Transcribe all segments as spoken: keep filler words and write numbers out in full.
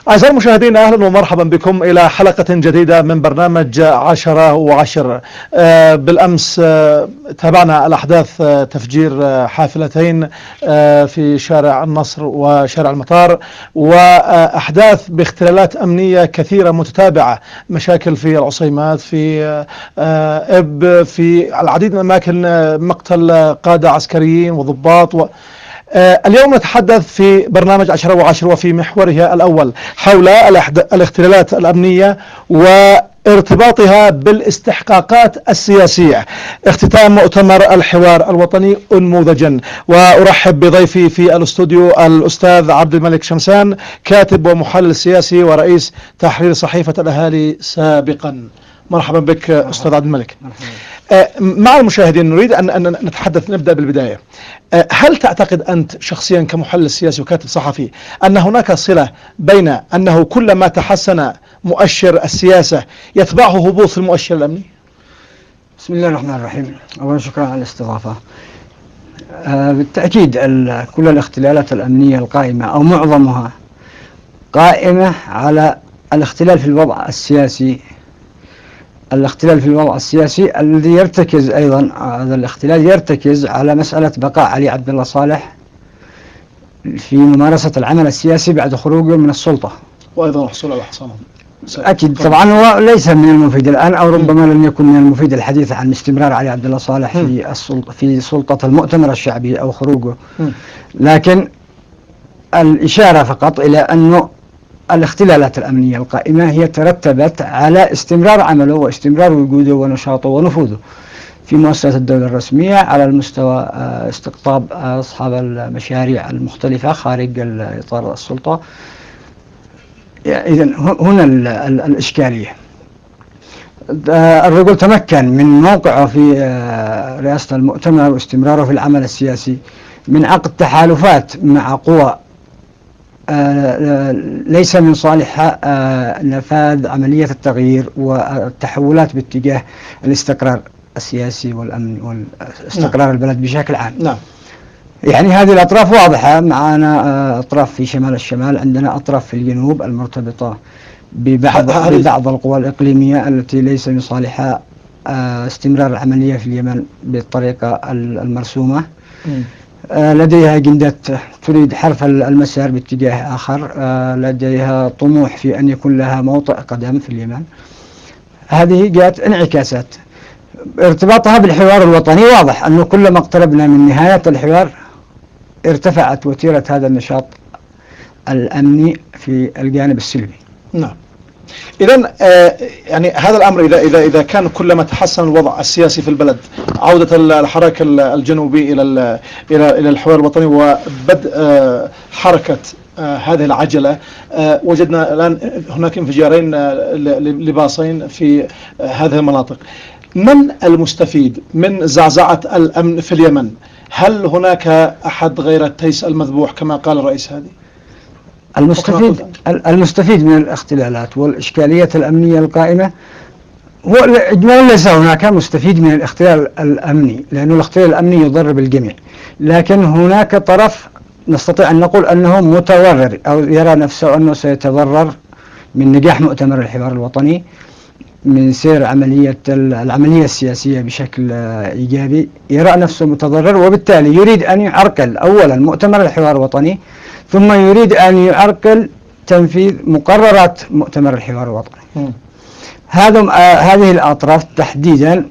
أعزائي المشاهدين، أهلا ومرحبا بكم إلى حلقة جديدة من برنامج عشرة وعشر. آه بالأمس آه تابعنا الأحداث، آه تفجير آه حافلتين آه في شارع النصر وشارع المطار، وأحداث باختلالات أمنية كثيرة متتابعة، مشاكل في العصيمات، في آه إب، في العديد من الأماكن، آه مقتل قادة عسكريين وضباط و آه اليوم نتحدث في برنامج عشرة وعشرة وفي محوره الأول حول الاختلالات الأمنية وارتباطها بالاستحقاقات السياسية. اختتام مؤتمر الحوار الوطني أنموذجا، وأرحب بضيفي في الاستوديو الأستاذ عبد الملك شمسان، كاتب ومحلل سياسي ورئيس تحرير صحيفة الأهالي سابقا. مرحبا بك مرحبا. أستاذ عبد الملك. مرحبا. مع المشاهدين نريد أن, أن نتحدث، نبدأ بالبداية. هل تعتقد أنت شخصيا كمحلل سياسي وكاتب صحفي أن هناك صلة بين أنه كلما تحسن مؤشر السياسة يتبعه هبوط في المؤشر الأمني؟ بسم الله الرحمن الرحيم. أولا شكرا على الاستضافة. آه بالتأكيد كل الاختلالات الأمنية القائمة أو معظمها قائمة على الاختلال في الوضع السياسي الاختلال في الوضع السياسي الذي يرتكز أيضا، هذا الاختلال يرتكز على مسألة بقاء علي عبد الله صالح في ممارسة العمل السياسي بعد خروجه من السلطة، وأيضا الحصول على حصانه. أكيد طبعا هو ليس من المفيد الآن، أو ربما لم يكن من المفيد الحديث عن استمرار علي عبد الله صالح في السلطة في سلطة المؤتمر الشعبي أو خروجه، لكن الإشارة فقط إلى أنه الاختلالات الأمنية القائمة هي ترتبت على استمرار عمله واستمرار وجوده ونشاطه ونفوذه في مؤسسات الدولة الرسمية على المستوى استقطاب أصحاب المشاريع المختلفة خارج إطار السلطة. إذن هنا الإشكالية. الرجل تمكن من موقعه في رئاسة المؤتمر واستمراره في العمل السياسي من عقد تحالفات مع قوى آه ليس من صالحها آه نفاذ عملية التغيير والتحولات باتجاه الاستقرار السياسي والأمن والاستقرار نعم. البلد بشكل عام. نعم. يعني هذه الأطراف واضحة معنا، آه أطراف في شمال الشمال، عندنا أطراف في الجنوب المرتبطة ببعض, ببعض القوى الإقليمية التي ليس من صالحها آه استمرار العملية في اليمن بالطريقة المرسومة. م. لديها أجندة تريد حرف المسار باتجاه آخر، لديها طموح في أن يكون لها موطئ قدم في اليمن. هذه جاءت انعكاسات ارتباطها بالحوار الوطني. واضح أنه كلما اقتربنا من نهاية الحوار ارتفعت وتيرة هذا النشاط الأمني في الجانب السلبي. نعم. إذن آه يعني هذا الأمر إذا إذا إذا كان كلما تحسن الوضع السياسي في البلد، عودة الحراك الجنوبي إلى إلى إلى الحوار الوطني وبدء آه حركة آه هذه العجلة، آه وجدنا الآن هناك انفجارين آه لباصين في آه هذه المناطق. من المستفيد من زعزعة الأمن في اليمن؟ هل هناك أحد غير التيس المذبوح كما قال الرئيس هادي؟ المستفيد المستفيد من الاختلالات والإشكالية الأمنية القائمة هو إجمالا ليس هناك مستفيد من الاختلال الأمني، لأنه الاختلال الأمني يضر بالجميع، لكن هناك طرف نستطيع أن نقول أنه متضرر أو يرى نفسه أنه سيتضرر من نجاح مؤتمر الحوار الوطني، من سير عملية العملية السياسية بشكل إيجابي. يرى نفسه متضرر وبالتالي يريد أن يعرقل أولا مؤتمر الحوار الوطني، ثم يريد أن يعرقل تنفيذ مقررات مؤتمر الحوار الوطني. م. هذا آه هذه الأطراف تحديدا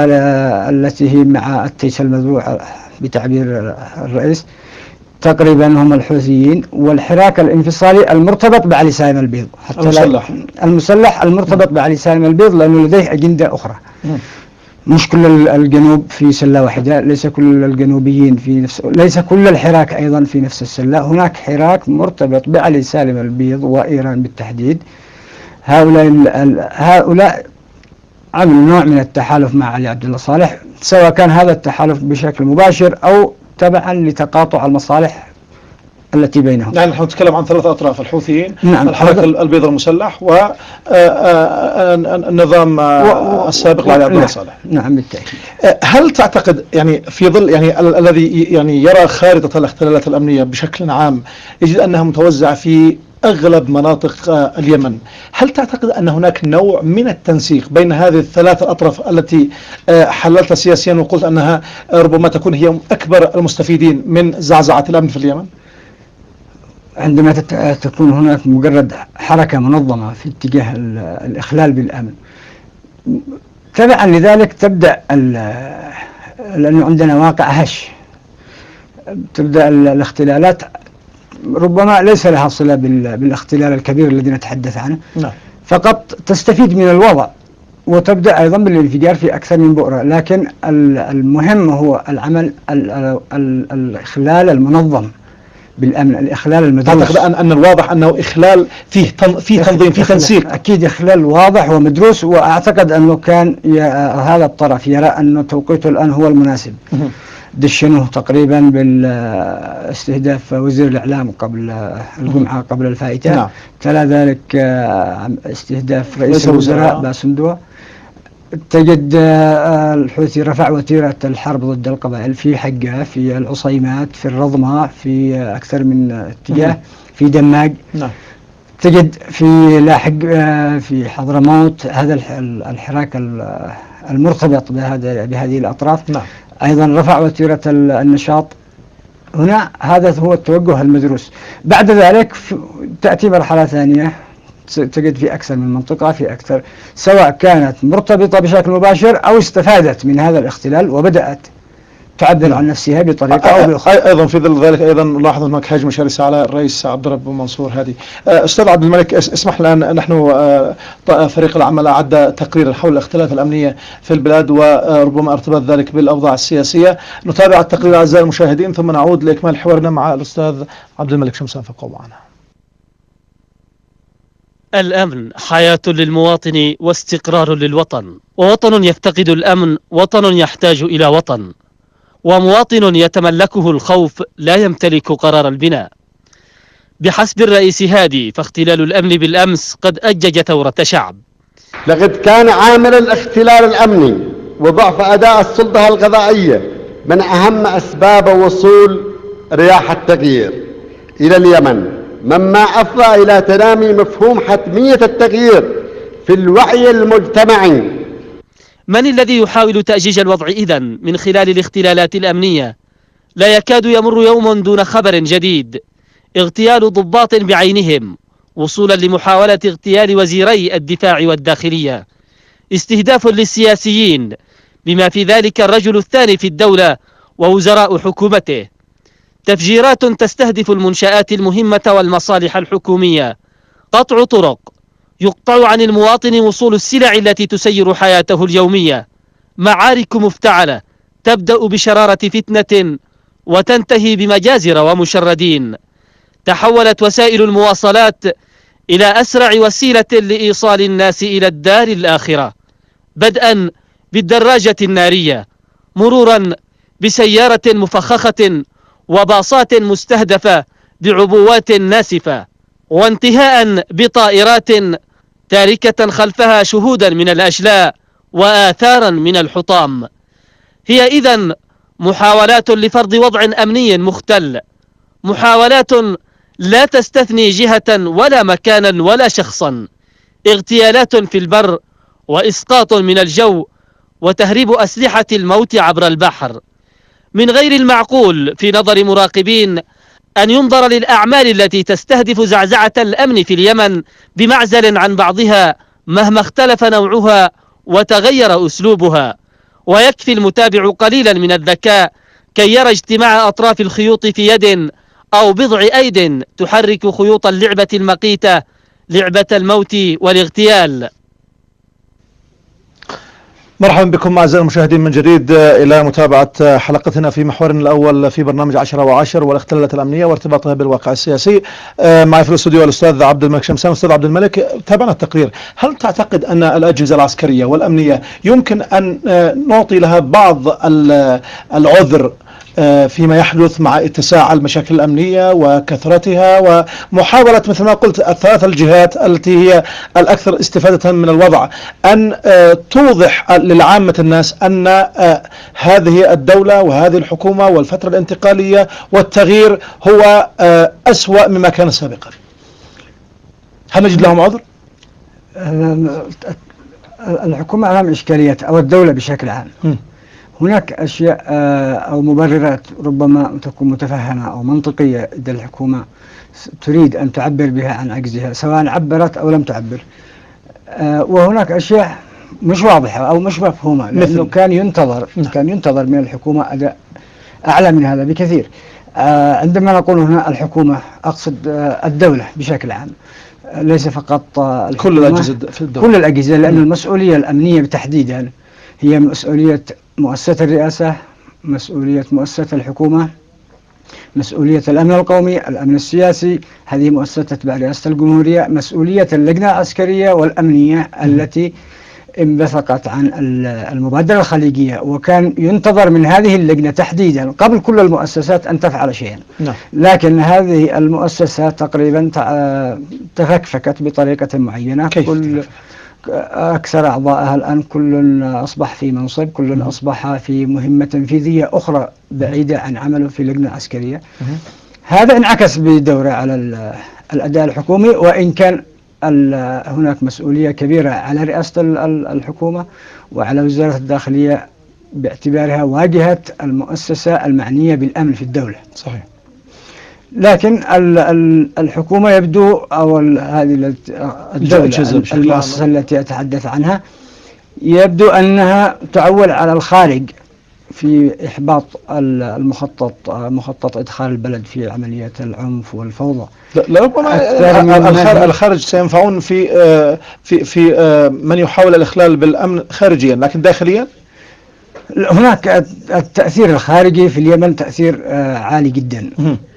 آه التي هي مع التيس المذبوح بتعبير الرئيس تقريبا هم الحوثيين والحراك الانفصالي المرتبط بعلي سالم البيض، حتى المسلح المسلح المرتبط بعلي سالم البيض، لأنه لديه أجندة أخرى. م. مش كل الجنوب في سلة واحدة، ليس كل الجنوبيين في نفس، ليس كل الحراك أيضا في نفس السلة. هناك حراك مرتبط بعلي سالم البيض وإيران بالتحديد. هؤلاء هؤلاء عملوا نوع من التحالف مع علي عبد الله صالح، سواء كان هذا التحالف بشكل مباشر أو تبعا لتقاطع المصالح التي بينهم. يعني نحن نتكلم عن ثلاث أطراف: الحوثيين، نعم، الحركة البيض المسلح، والنظام السابق لعلي عبد الله صالح. نعم بالتأكيد. هل تعتقد يعني في ظل يعني الذي يعني يرى خارطة الاختلالات الأمنية بشكل عام يجد أنها متوزعة في أغلب مناطق اليمن. هل تعتقد أن هناك نوع من التنسيق بين هذه الثلاث الأطراف التي حللتها سياسيا وقلت أنها ربما تكون هي أكبر المستفيدين من زعزعة الأمن في اليمن؟ عندما تكون هناك مجرد حركة منظمة في اتجاه الإخلال بالأمن، تبعا لذلك تبدأ، لأنه عندنا واقع هش، تبدأ الاختلالات ربما ليس لها صلة بالاختلال الكبير الذي نتحدث عنه، نعم. فقط تستفيد من الوضع وتبدأ أيضا بالانفجار في أكثر من بؤرة. لكن المهم هو العمل الإخلال المنظم بالأمن، الإخلال المدروس. أعتقد أن أن الواضح أنه إخلال فيه فيه تنظيم، فيه تنسيق. أكيد إخلال واضح ومدروس، وأعتقد أنه كان هذا الطرف يرى أنه توقيته الآن هو المناسب. دشنوه تقريبا بالاستهداف وزير الإعلام قبل الجمعة قبل الفائتة. نعم. تلا ذلك استهداف رئيس الوزراء باسندوا. تجد الحوثي رفع وتيرة الحرب ضد القبائل في حقة، في العصيمات، في الرضمة، في أكثر من اتجاه، في دماج. نعم. تجد في لاحق في حضرموت هذا الحراك المرتبط بهذا بهذه الأطراف. نعم. أيضا رفع وتيرة النشاط. هنا هذا هو التوجه المدروس. بعد ذلك تأتي مرحلة ثانية، تجد في أكثر من منطقة، في أكثر، سواء كانت مرتبطة بشكل مباشر أو استفادت من هذا الاختلال وبدأت تعبر عن نفسها بطريقة أو بأخرى. أيضا في ظل ذلك أيضا نلاحظ هناك هجمة شرسة على الرئيس عبد الرب منصور هادي. أستاذ عبد الملك، اسمح لنا، نحن فريق العمل أعد تقريرا حول الاختلافات الأمنية في البلاد وربما ارتباط ذلك بالأوضاع السياسية. نتابع التقرير أعزائي المشاهدين ثم نعود لإكمال حوارنا مع الأستاذ عبد الملك شمسان، فابقوا معنا. الأمن حياة للمواطن واستقرار للوطن، ووطن يفتقد الأمن وطن يحتاج إلى وطن، ومواطن يتملكه الخوف لا يمتلك قرار البناء. بحسب الرئيس هادي فاختلال الأمن بالأمس قد أجج ثورة شعب. لقد كان عامل الاختلال الأمني وضعف أداء السلطة القضائية من أهم أسباب وصول رياح التغيير إلى اليمن، مما أفضى إلى تنامي مفهوم حتمية التغيير في الوعي المجتمعي. من الذي يحاول تأجيج الوضع إذن من خلال الاختلالات الأمنية؟ لا يكاد يمر يوم دون خبر جديد: اغتيال ضباط بعينهم، وصولا لمحاولة اغتيال وزيري الدفاع والداخلية، استهداف للسياسيين بما في ذلك الرجل الثاني في الدولة ووزراء حكومته، تفجيرات تستهدف المنشآت المهمة والمصالح الحكومية، قطع طرق، يقطع عن المواطن وصول السلع التي تسير حياته اليومية، معارك مفتعلة تبدأ بشرارة فتنة وتنتهي بمجازر ومشردين. تحولت وسائل المواصلات إلى أسرع وسيلة لإيصال الناس إلى الدار الآخرة، بدءا بالدراجة النارية، مرورا بسيارة مفخخة وباصات مستهدفة بعبوات ناسفة، وانتهاء بطائرات تاركة خلفها شهودا من الأشلاء وآثارا من الحطام. هي إذن محاولات لفرض وضع أمني مختل، محاولات لا تستثني جهة ولا مكانا ولا شخصا، اغتيالات في البر وإسقاط من الجو وتهريب أسلحة الموت عبر البحر. من غير المعقول في نظر مراقبين أن ينظر للأعمال التي تستهدف زعزعة الأمن في اليمن بمعزل عن بعضها مهما اختلف نوعها وتغير أسلوبها، ويكفي المتابع قليلا من الذكاء كي يرى اجتماع أطراف الخيوط في يد أو بضع أيد تحرك خيوط اللعبة المقيتة، لعبة الموت والاغتيال. مرحبا بكم أعزائي المشاهدين من جديد إلى متابعة حلقتنا في محورنا الأول في برنامج عشرة وعشر والاختلالات الأمنية وارتباطها بالواقع السياسي. معي في الاستوديو الأستاذ عبد الملك شمسان. أستاذ عبد الملك، تابعنا التقرير، هل تعتقد أن الأجهزة العسكرية والأمنية يمكن أن نعطي لها بعض العذر فيما يحدث مع اتساع المشاكل الأمنية وكثرتها ومحاولة مثل ما قلت الثلاث الجهات التي هي الأكثر استفادة من الوضع أن توضح للعامة الناس أن هذه الدولة وهذه الحكومة والفترة الانتقالية والتغيير هو أسوأ مما كان سابقا؟ هل نجد لهم عذر؟ الحكومة أمام إشكاليات أو الدولة بشكل عام. م. هناك أشياء أو مبررات ربما تكون متفهمة أو منطقية إذا الحكومة تريد أن تعبر بها عن عجزها، سواء عبرت أو لم تعبر. وهناك أشياء مش واضحة أو مش مفهومة، لأنه كان ينتظر كان ينتظر من الحكومة أداء أعلى من هذا بكثير. عندما نقول هنا الحكومة أقصد الدولة بشكل عام، ليس فقط كل الأجهزة في الدولة، كل الأجهزة، لأن المسؤولية الأمنية تحديدا هي مسؤولية مؤسسة الرئاسة، مسؤولية مؤسسة الحكومة، مسؤولية الأمن القومي، الأمن السياسي، هذه مؤسسة تتبع رئاسة الجمهورية، مسؤولية اللجنة العسكرية والأمنية التي انبثقت عن المبادرة الخليجية، وكان ينتظر من هذه اللجنة تحديدا قبل كل المؤسسات أن تفعل شيئا. نعم. لكن هذه المؤسسة تقريبا تفكفكت بطريقة معينة. كل أكثر أعضائها الآن كل أصبح في منصب، كل أصبح في مهمة تنفيذية أخرى بعيدة عن عمله في لجنة عسكرية. هذا انعكس بدورة على الأداء الحكومي، وإن كان هناك مسؤولية كبيرة على رئاسة الحكومة وعلى وزارة الداخلية باعتبارها واجهة المؤسسة المعنية بالأمن في الدولة. صحيح. لكن الحكومة يبدو أو هذه الدولة المؤسسة التي أتحدث عنها يبدو أنها تعول على الخارج في إحباط المخطط مخطط إدخال البلد في عمليات العنف والفوضى. لربما الخارج سينفعون في في في من يحاول الإخلال بالأمن خارجيا، لكن داخليا هناك التأثير الخارجي في اليمن تأثير عالي جدا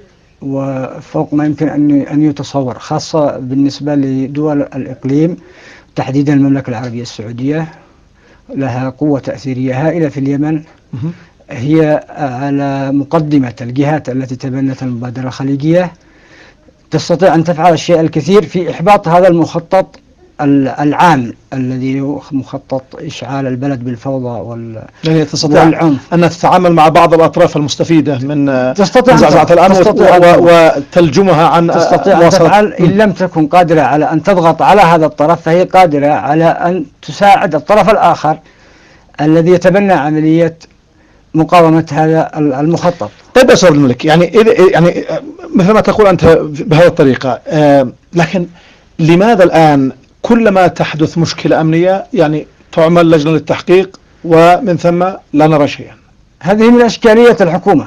وفوق ما يمكن أن أن يتصور، خاصة بالنسبة لدول الإقليم تحديدا المملكة العربية السعودية، لها قوة تأثيرية هائلة في اليمن. هي على مقدمة الجهات التي تبنت المبادرة الخليجية، تستطيع أن تفعل الشيء الكثير في إحباط هذا المخطط العام الذي هو مخطط إشعال البلد بالفوضى وال يعني تستطيع والعنف، أن تتعامل مع بعض الأطراف المستفيدة من زعزعة الأمن وتلجمها عن تستطيع أن تفعل. إن لم تكن قادرة على أن تضغط على هذا الطرف، فهي قادرة على أن تساعد الطرف الآخر الذي يتبنى عملية مقاومة هذا المخطط. طيب يا أستاذ الملك، يعني يعني مثل ما تقول أنت بهذه الطريقة، آه لكن لماذا الآن كلما تحدث مشكلة أمنية يعني تعمل لجنة للتحقيق ومن ثم لا نرى شيئا؟ هذه من إشكالية الحكومة،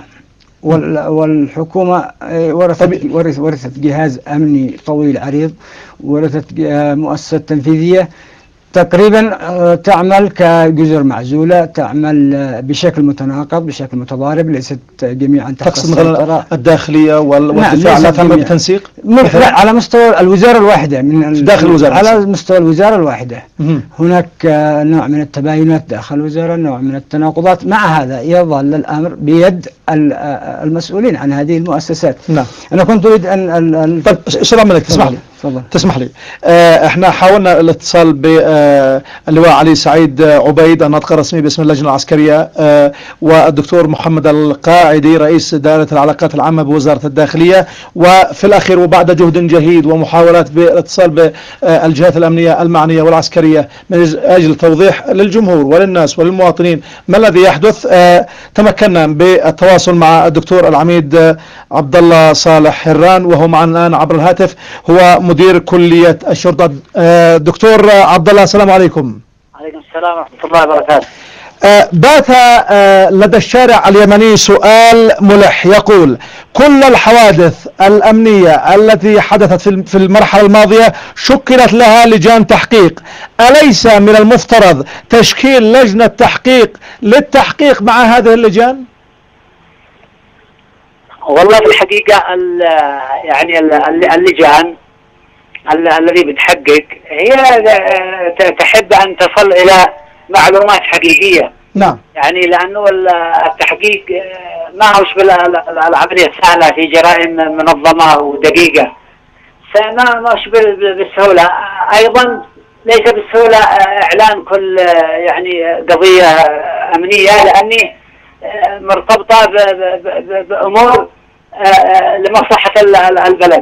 والحكومة ورثت ورثت جهاز أمني طويل عريض، ورثت مؤسسة تنفيذية تقريبا تعمل كجزر معزولة، تعمل بشكل متناقض بشكل متضارب، ليست جميعا تحت السيطرة. الداخلية والدفاع لا تم بتنسيق لا على مستوى الوزارة الواحدة، من داخل الوزارة على مستوى الوزارة الواحدة. مم. هناك نوع من التباينات داخل الوزارة، نوع من التناقضات. مع هذا يظل الأمر بيد المسؤولين عن هذه المؤسسات. نعم. أنا كنت أريد أن طيب سلام عليك، تسمح لي فضل. تسمح لي آه احنا حاولنا الاتصال باللواء علي سعيد عبيد الناطق الرسمي باسم اللجنة العسكرية آه والدكتور محمد القاعدي رئيس دائرة العلاقات العامة بوزارة الداخلية، وفي الأخير وبعد جهد جهيد ومحاولات بالاتصال بالجهات الأمنية المعنية والعسكرية من أجل توضيح للجمهور وللناس وللمواطنين ما الذي يحدث، آه تمكنا بالتواصل مع الدكتور العميد عبد الله صالح هران وهو معنا الآن عبر الهاتف، هو مدير كلية الشرطة. دكتور عبد الله السلام عليكم. عليكم السلام ورحمة الله وبركاته. بات لدى الشارع اليمني سؤال ملح يقول: كل الحوادث الأمنية التي حدثت في المرحلة الماضية شكلت لها لجان تحقيق، أليس من المفترض تشكيل لجنة تحقيق للتحقيق مع هذه اللجان؟ والله في الحقيقة يعني اللجان الذي بتحقق هي تحب أن تصل إلى معلومات حقيقية. نعم. يعني لأنه التحقيق ما هوش بالعملية سهلة في جرائم منظمة ودقيقة، ما مش بالسهولة. أيضا ليس بالسهولة إعلان كل يعني قضية أمنية، لأني مرتبطة بأمور لمصلحة البلد.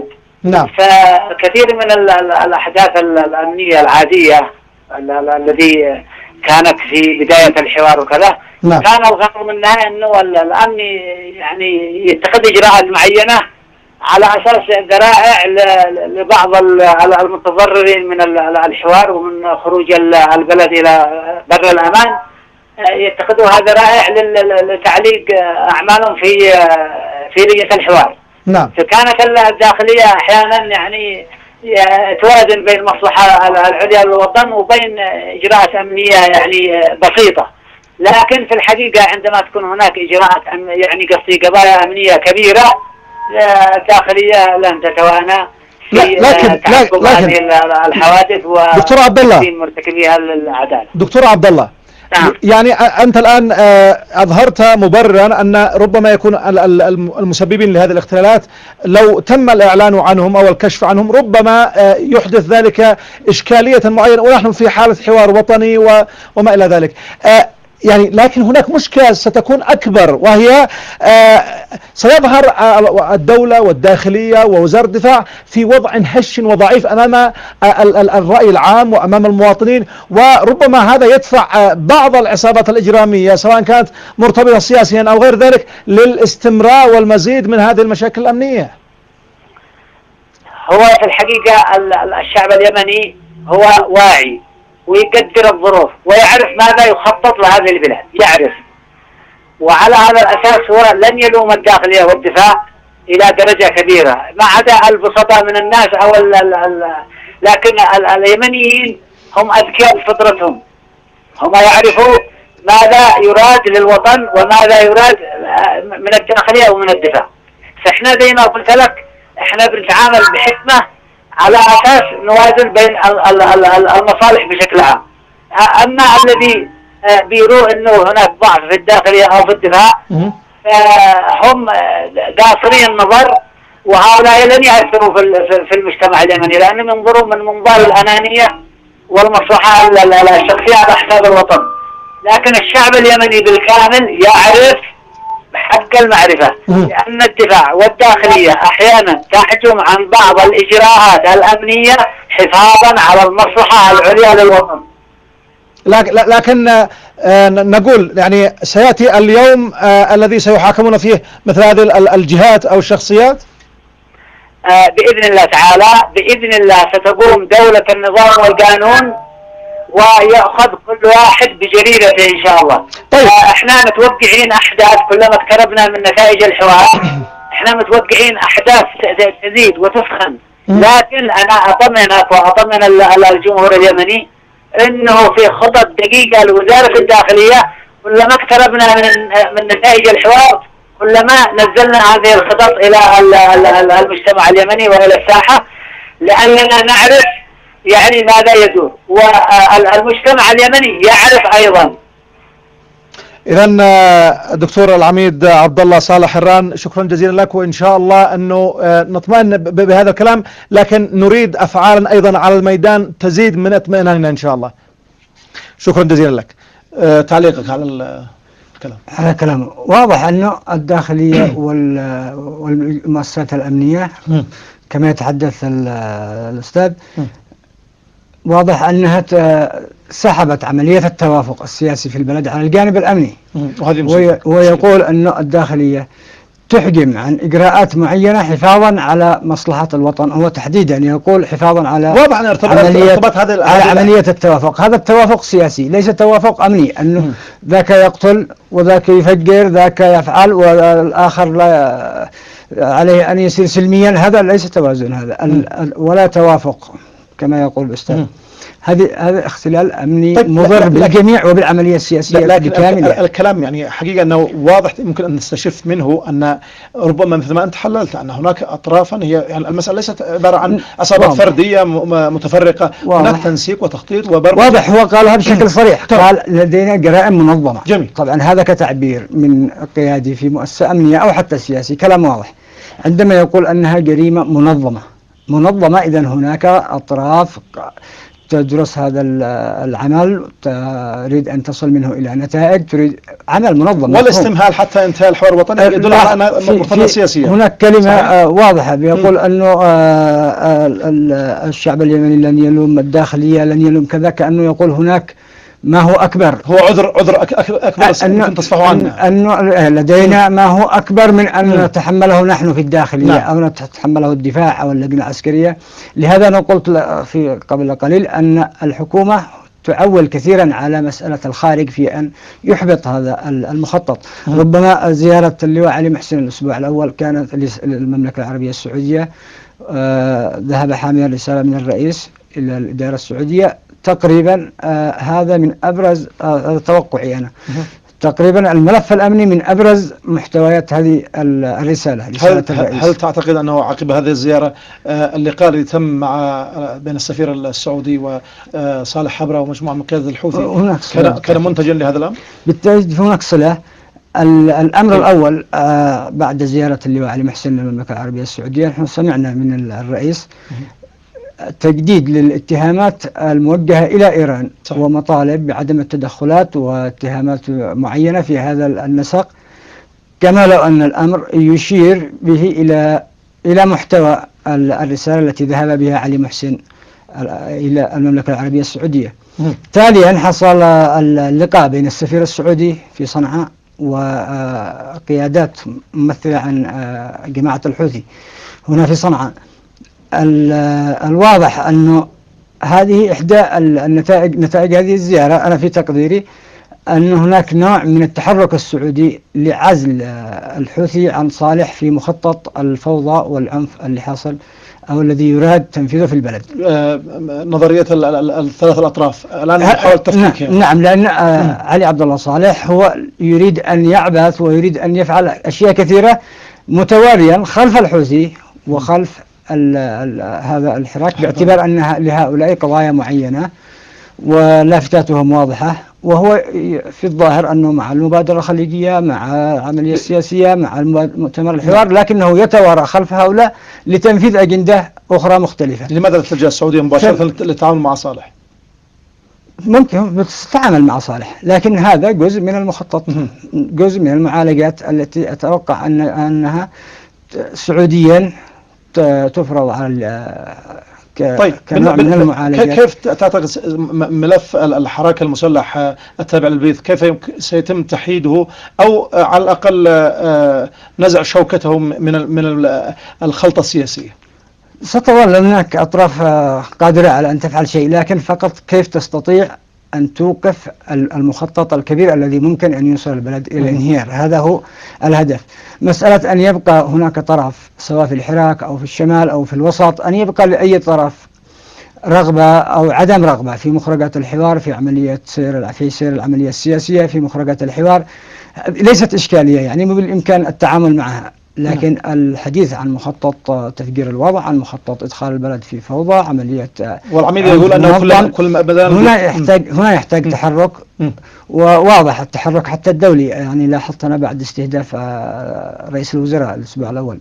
نعم. فكثير من ال ال الأحداث الأمنية العادية الذي كانت في بداية الحوار وكذا، نعم. كان الغرض منها أنه الأمن يعني يتخذ إجراءات معينة على أساس ذرائع لبعض المتضررين من الحوار ومن خروج البلد إلى بر الأمان، يتخذوها ذرائع لتعليق أعمالهم في في لجنة الحوار. نعم. فكانت الداخلية أحيانا يعني توازن بين المصلحة العليا للوطن وبين إجراءات أمنية يعني بسيطة، لكن في الحقيقة عندما تكون هناك إجراءات يعني قصدي قضايا أمنية كبيرة، الداخلية لن تتوانى في لكن تعقب هذه الحوادث دكتور عبد الله مرتكبيها للعدالة. دكتور عبد الله، نعم. يعني أنت الآن أظهرت مبررا أن ربما يكون المسببين لهذه الاختلالات لو تم الإعلان عنهم أو الكشف عنهم ربما يحدث ذلك إشكالية معينة، ونحن في حالة حوار وطني وما إلى ذلك. يعني لكن هناك مشكلة ستكون أكبر، وهي سيظهر الدولة والداخلية ووزارة الدفاع في وضع هش وضعيف أمام الرأي العام وأمام المواطنين، وربما هذا يدفع بعض العصابات الإجرامية سواء كانت مرتبطة سياسيا أو غير ذلك للاستمرار والمزيد من هذه المشاكل الأمنية. هو في الحقيقة الشعب اليمني هو واعي ويقدر الظروف ويعرف ماذا يخطط لهذه البلاد، يعرف، وعلى هذا الأساس هو لن يلوم الداخلية والدفاع إلى درجة كبيرة، ما عدا البسطاء من الناس أو ال ال ال لكن ال اليمنيين هم أذكياء بفطرتهم، هم يعرفوا ماذا يراد للوطن وماذا يراد من الداخلية ومن الدفاع. فإحنا زي ما قلت لك إحنا بنتعامل بحكمة على أساس نوازن بين المصالح بشكل عام. أما الذي بيروا أنه هناك ضعف في الداخلية أو في الدفاع هم قاصرين النظر، وهؤلاء لن يأثروا في المجتمع اليمني لأنهم ينظروا من منظار الأنانية والمصلحة الشخصية على حساب الوطن. لكن الشعب اليمني بالكامل يعرف حق المعرفة لأن الدفاع والداخلية أحيانا تحجم عن بعض الإجراءات الأمنية حفاظا على المصلحة العليا للوطن. لكن نقول يعني سيأتي اليوم الذي سيحاكمون فيه مثل هذه الجهات أو الشخصيات بإذن الله تعالى. بإذن الله ستقوم دولة النظام والقانون ويأخذ كل واحد بجريرته إن شاء الله. طيب. احنا متوقعين أحداث كلما اقتربنا من نتائج الحوار احنا متوقعين أحداث تزيد وتسخن، لكن أنا أطمنك وأطمن الجمهور اليمني إنه في خطط دقيقة لوزارة الداخلية، كلما اقتربنا من من نتائج الحوار كلما نزلنا هذه الخطط إلى المجتمع اليمني وإلى الساحة، لأننا نعرف يعني ماذا يدور، والمجتمع اليمني يعرف أيضا. إذن دكتور العميد عبد الله صالح هران، شكرا جزيلا لك، وإن شاء الله أنه نطمئن بهذا الكلام، لكن نريد أفعالا أيضا على الميدان تزيد من اطمئناننا إن شاء الله. شكرا جزيلا لك. تعليقك على الكلام؟ على كلامه واضح أنه الداخلية والمؤسسات الأمنية كما يتحدث الأستاذ واضح أنها سحبت عملية التوافق السياسي في البلد على الجانب الأمني، وي ويقول أن الداخلية تحجم عن إجراءات معينة حفاظا على مصلحة الوطن. هو تحديدا يقول حفاظا على عملية, على عملية التوافق. هذا التوافق سياسي ليس توافق أمني، أنه ذاك يقتل وذاك يفجر ذاك يفعل والآخر لا عليه أن يسير سلميا. هذا ليس توازن، هذا ولا توافق كما يقول الأستاذ. هذه هذا اختلال أمني طيب مضر بالجميع وبالعملية السياسية بالكامل. الكلام يعني حقيقة أنه واضح، يمكن أن نستشف منه أن ربما مثل ما أنت حللت أن هناك أطرافا هي يعني المسألة ليست عبارة عن عصابات فردية متفرقة، هناك تنسيق وتخطيط وبرمجة. واضح، هو قالها بشكل صريح، قال لدينا جرائم منظمة. جميل. طبعا هذا كتعبير من قيادي في مؤسسة أمنية أو حتى سياسي كلام واضح. عندما يقول أنها جريمة منظمة منظمة إذن هناك أطراف تدرس هذا العمل، تريد أن تصل منه إلى نتائج، تريد عمل منظم. والاستمهال حتى انتهاء الحوار الوطني يدل على أنها مرتبطة سياسية. هناك كلمة واضحة بيقول أنه الشعب اليمني لن يلوم الداخلية، لن يلوم كذا، كأنه يقول هناك ما هو أكبر، هو عذر عذر أكبر أن تصفحوا عنه، أنه لدينا ما هو أكبر من أن م. نتحمله نحن في الداخلية، نعم. أو نتحمله الدفاع أو اللجنة العسكرية. لهذا أنا قلت في قبل قليل أن الحكومة تعول كثيرا على مسألة الخارج في أن يحبط هذا المخطط. م. ربما زيارة اللواء علي محسن الأسبوع الأول كانت للمملكة العربية السعودية، آه ذهب حاملا رسالة من الرئيس إلى الإدارة السعودية. تقريبا آه هذا من أبرز آه توقعي أنا، تقريبا الملف الأمني من أبرز محتويات هذه الرسالة. هل, هل تعتقد أنه عقب هذه الزيارة آه اللقاء اللي تم مع بين السفير السعودي وصالح حبرة ومجموعة من قيادة الحوثي كان, كان منتجا لهذا الأمر؟ بالتأكيد هناك صلة. الأمر الأول آه بعد زيارة اللواء علي محسن للمملكة العربية السعودية، نحن سمعنا من الرئيس تجديد للاتهامات الموجهة إلى إيران، صحيح. ومطالب بعدم التدخلات واتهامات معينة في هذا النسق، كما لو أن الأمر يشير به إلى إلى محتوى الرسالة التي ذهب بها علي محسن إلى المملكة العربية السعودية. م. تاليا حصل اللقاء بين السفير السعودي في صنعاء وقيادات ممثلة عن جماعة الحوثي هنا في صنعاء. الواضح أنه هذه إحدى النتائج نتائج هذه الزيارة، أنا في تقديري أن هناك نوع من التحرك السعودي لعزل الحوثي عن صالح في مخطط الفوضى والعنف اللي حصل أو الذي يراد تنفيذه في البلد. آه نظرية الثلاث الأطراف الآن يحاول تفكيكها. نعم، لأن آه علي عبد الله صالح هو يريد أن يعبث ويريد أن يفعل أشياء كثيرة متواليا خلف الحوثي وخلف ال ال هذا الحراك، باعتبار أن لهؤلاء قضايا معينة ولافتاتهم واضحة، وهو في الظاهر أنه مع المبادرة الخليجية، مع العملية السياسية، مع مؤتمر الحوار، لكنه يتوارى خلف هؤلاء لتنفيذ أجندة أخرى مختلفة. لماذا تتجه السعودية مباشرة للتعامل مع صالح؟ ممكن تتعامل مع صالح، لكن هذا جزء من المخطط، جزء من المعالجات التي أتوقع أن أنها سعوديا تفرض على ك... طيب كنوع من المعالجات. كيف تعتقد ملف الحراك المسلح التابع للبيث كيف سيتم تحييده أو على الأقل نزع شوكته من من الخلطة السياسية؟ ستظل هناك أطراف قادرة على أن تفعل شيء، لكن فقط كيف تستطيع أن توقف المخطط الكبير الذي ممكن أن يوصل البلد إلى الانهيار. هذا هو الهدف. مسألة أن يبقى هناك طرف سواء في الحراك أو في الشمال أو في الوسط، أن يبقى لأي طرف رغبة أو عدم رغبة في مخرجات الحوار، في عملية سير في سير العملية السياسية، في مخرجات الحوار، ليست إشكالية، يعني بالإمكان التعامل معها. لكن نعم. الحديث عن مخطط تفجير الوضع، عن مخطط إدخال البلد في فوضى، عملية والعميد يقول أنه كل كل ما بدأ هنا يحتاج هنا يحتاج تحرك، وواضح التحرك حتى الدولي. يعني لاحظت أنا بعد استهداف رئيس الوزراء الأسبوع الأول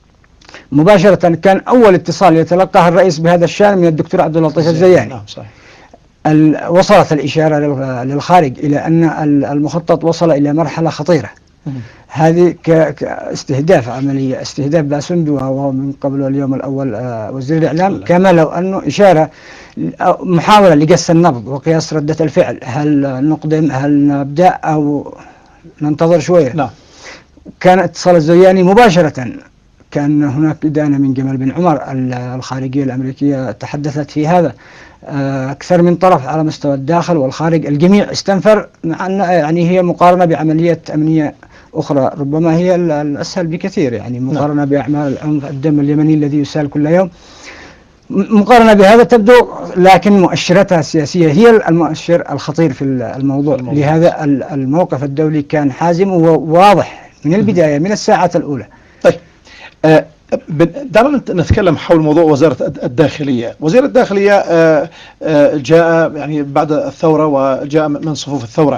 مباشرة كان أول اتصال يتلقاه الرئيس بهذا الشأن من الدكتور عبد اللطيف الزياني. نعم صحيح. وصلت الإشارة للخارج إلى أن المخطط وصل إلى مرحلة خطيرة. هذه كاستهداف عملية استهداف باسندو وهو من قبل اليوم الأول وزير الإعلام، كما لو أنه إشارة محاولة لقياس النبض وقياس ردة الفعل، هل نقدم هل نبدأ أو ننتظر شوية. نعم. كان اتصال الزياني مباشرة، كان هناك إدانة من جمال بن عمر الخارجية الأمريكية تحدثت في هذا، أكثر من طرف على مستوى الداخل والخارج، الجميع استنفر، مع أن يعني هي مقارنة بعملية أمنية أخرى ربما هي الأسهل بكثير، يعني مقارنة بأعمال العنف الدم اليمني الذي يسال كل يوم، مقارنة بهذا تبدو، لكن مؤشراتها السياسية هي المؤشر الخطير في الموضوع. الموضوع. لهذا الموقف الدولي كان حازم وواضح من البداية من الساعة الأولى. طيب أه دعنا نتكلم حول موضوع وزارة الداخلية. وزير الداخلية جاء يعني بعد الثورة وجاء من صفوف الثورة.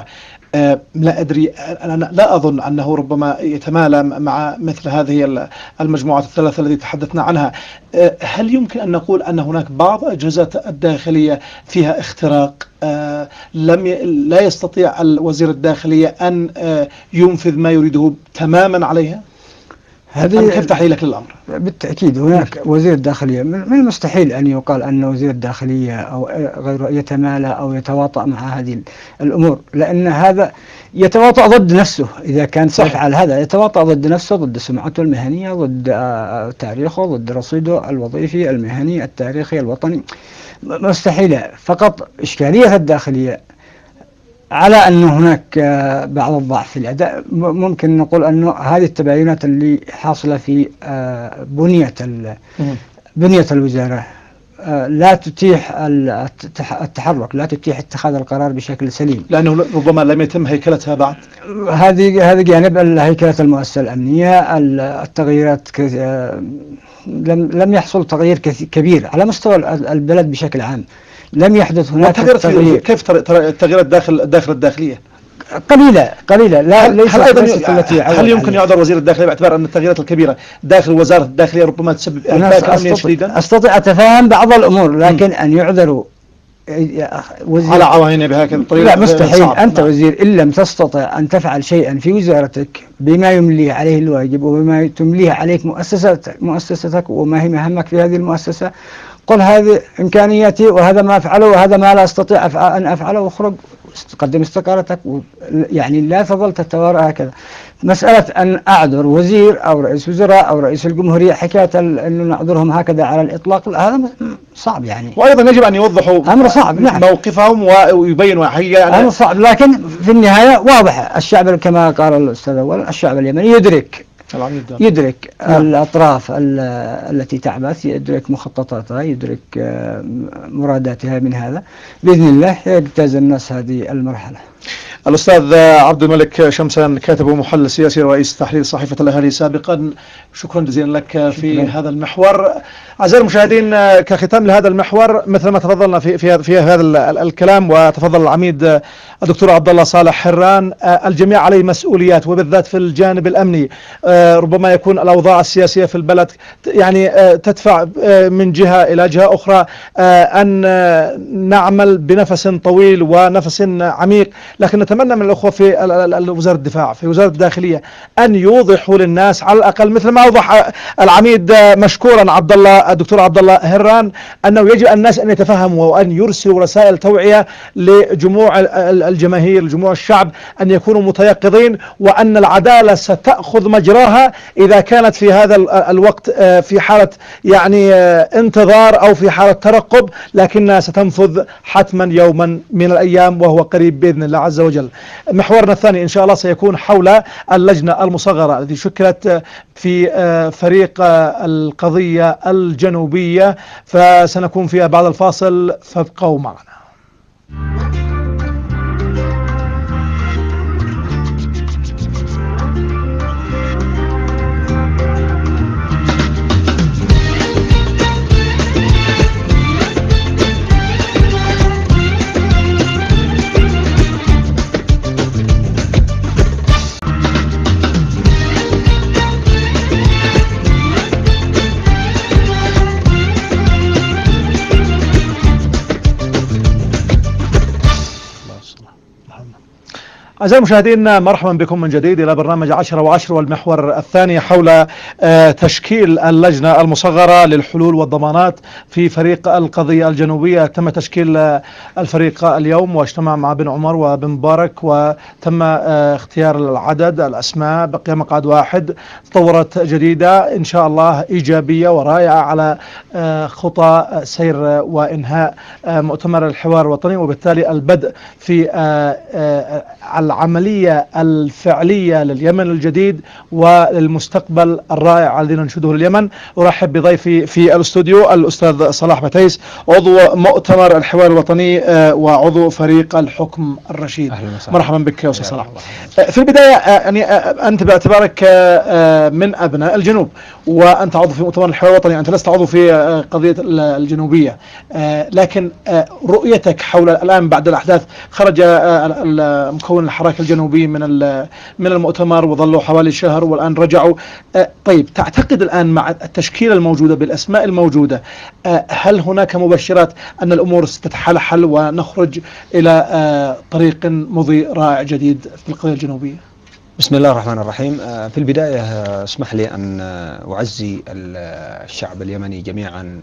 آه لا أدري، أنا لا أظن أنه ربما يتمالى مع مثل هذه المجموعات الثلاثة التي تحدثنا عنها. آه هل يمكن أن نقول أن هناك بعض أجهزة الداخلية فيها اختراق آه لم ي... لا يستطيع الوزير الداخلية أن آه ينفذ ما يريده تماما عليها؟ هذه كيف تحليلك للأمر؟ بالتأكيد هناك وزير الداخلية، من المستحيل أن يقال أن وزير الداخلية أو غيره يتمالى أو يتواطأ مع هذه الأمور، لأن هذا يتواطأ ضد نفسه. إذا كان سيفعل هذا يتواطأ ضد نفسه، ضد سمعته المهنية، ضد تاريخه، ضد رصيده الوظيفي المهني التاريخي الوطني. مستحيلة. فقط إشكالية الداخلية على أن هناك بعض الضعف في الأداء. ممكن نقول أنه هذه التباينات اللي حاصلة في بنية بنية الوزارة لا تتيح التحرك، لا تتيح اتخاذ القرار بشكل سليم، لأنه ربما لم يتم هيكلتها بعد. هذه هذا جانب هيكلة المؤسسة الأمنية. التغييرات لم لم يحصل تغيير كبير على مستوى البلد بشكل عام. لم يحدث هناك تغيير. كيف التغييرات داخل الداخل الداخلية؟ قليلة قليلة. لا هل, ليس هل, أيضا التي هل يمكن يعذر وزير الداخلية باعتبار أن التغييرات الكبيرة داخل وزارة الداخلية ربما تسبب إرهاقا أمنيا شديدا؟ أستطيع أتفهم بعض الأمور، لكن م. أن يعذروا وزير على عوائنه بهكذا الطريقة لا، مستحيل. أنت وزير إن لم تستطع أن تفعل شيئا في وزارتك بما يمليه عليه الواجب وبما تمليه عليك مؤسستك مؤسستك وما هي مهمك في هذه المؤسسة، قل هذه إمكانياتي وهذا ما أفعله وهذا ما لا أستطيع أن أفعله، واخرج قدم استقالتك. يعني لا تظل تتوارى هكذا. مسألة أن أعذر وزير أو رئيس وزراء أو رئيس الجمهورية حكاية أنه نعذرهم هكذا على الإطلاق، هذا صعب يعني. وأيضا يجب أن يوضحوا أمر صعب. نعم. موقفهم ويبينوا حقيقة يعني أمر صعب، لكن في النهاية واضحة. الشعب كما قال الأستاذ أول، الشعب اليمني يدرك يدرك الأطراف التي تعبث، يدرك مخططاتها، يدرك مراداتها. من هذا بإذن الله يجتاز الناس هذه المرحلة. الأستاذ عبد الملك شمسان، كاتب ومحلل سياسي رئيس تحرير صحيفة الأهالي سابقا، شكرا جزيلا لك في شكرا. هذا المحور. أعزائي المشاهدين، كختام لهذا المحور مثل ما تفضلنا في في في هذا الكلام وتفضل العميد الدكتور عبد الله صالح حران، الجميع عليه مسؤوليات وبالذات في الجانب الأمني. ربما يكون الأوضاع السياسية في البلد يعني تدفع من جهة إلى جهة أخرى أن نعمل بنفس طويل ونفس عميق، لكن نتمنى من الأخوة في وزارة الدفاع في وزارة الداخلية أن يوضحوا للناس على الأقل مثل ما أوضح العميد مشكورا عبد الله الدكتور عبد الله هران، أنه يجب الناس أن يتفهموا وأن يرسلوا رسائل توعية لجموع الجماهير لجموع الشعب أن يكونوا متيقظين، وأن العدالة ستأخذ مجراها إذا كانت في هذا الوقت في حالة يعني انتظار أو في حالة ترقب، لكنها ستنفذ حتما يوما من الأيام وهو قريب بإذن الله عز وجل. محورنا الثاني إن شاء الله سيكون حول اللجنة المصغرة التي شكلت في فريق القضية الجنوبية، فسنكون فيها بعد الفاصل، فابقوا معنا. أعزائي المشاهدين، مرحبا بكم من جديد إلى برنامج عشرة وعشرة والمحور الثاني حول تشكيل اللجنة المصغرة للحلول والضمانات في فريق القضية الجنوبية. تم تشكيل الفريق اليوم واجتمع مع بن عمر وبن مبارك وتم اختيار العدد الأسماء، بقي مقعد واحد. تطورت جديدة إن شاء الله إيجابية ورائعة على خطى سير وإنهاء مؤتمر الحوار الوطني، وبالتالي البدء في العملية الفعلية لليمن الجديد وللمستقبل الرائع الذي ننشده لليمن. أرحب بضيفي في الاستوديو الأستاذ صلاح بتيس، عضو مؤتمر الحوار الوطني وعضو فريق الحكم الرشيد. مرحبا بك يا أستاذ صلاح. في البداية يعني أنت باعتبارك من أبناء الجنوب وأنت عضو في مؤتمر الحوار الوطني، أنت لست عضو في قضية الجنوبية، لكن رؤيتك حول الآن بعد الأحداث، خرج المكون الحراك الجنوبي من من المؤتمر وظلوا حوالي شهر والآن رجعوا. طيب تعتقد الآن مع التشكيلة الموجودة بالأسماء الموجودة هل هناك مبشرات أن الأمور ستتحلحل ونخرج إلى طريق مضيء رائع جديد في القضية الجنوبية؟ بسم الله الرحمن الرحيم. في البداية اسمح لي أن أعزي الشعب اليمني جميعا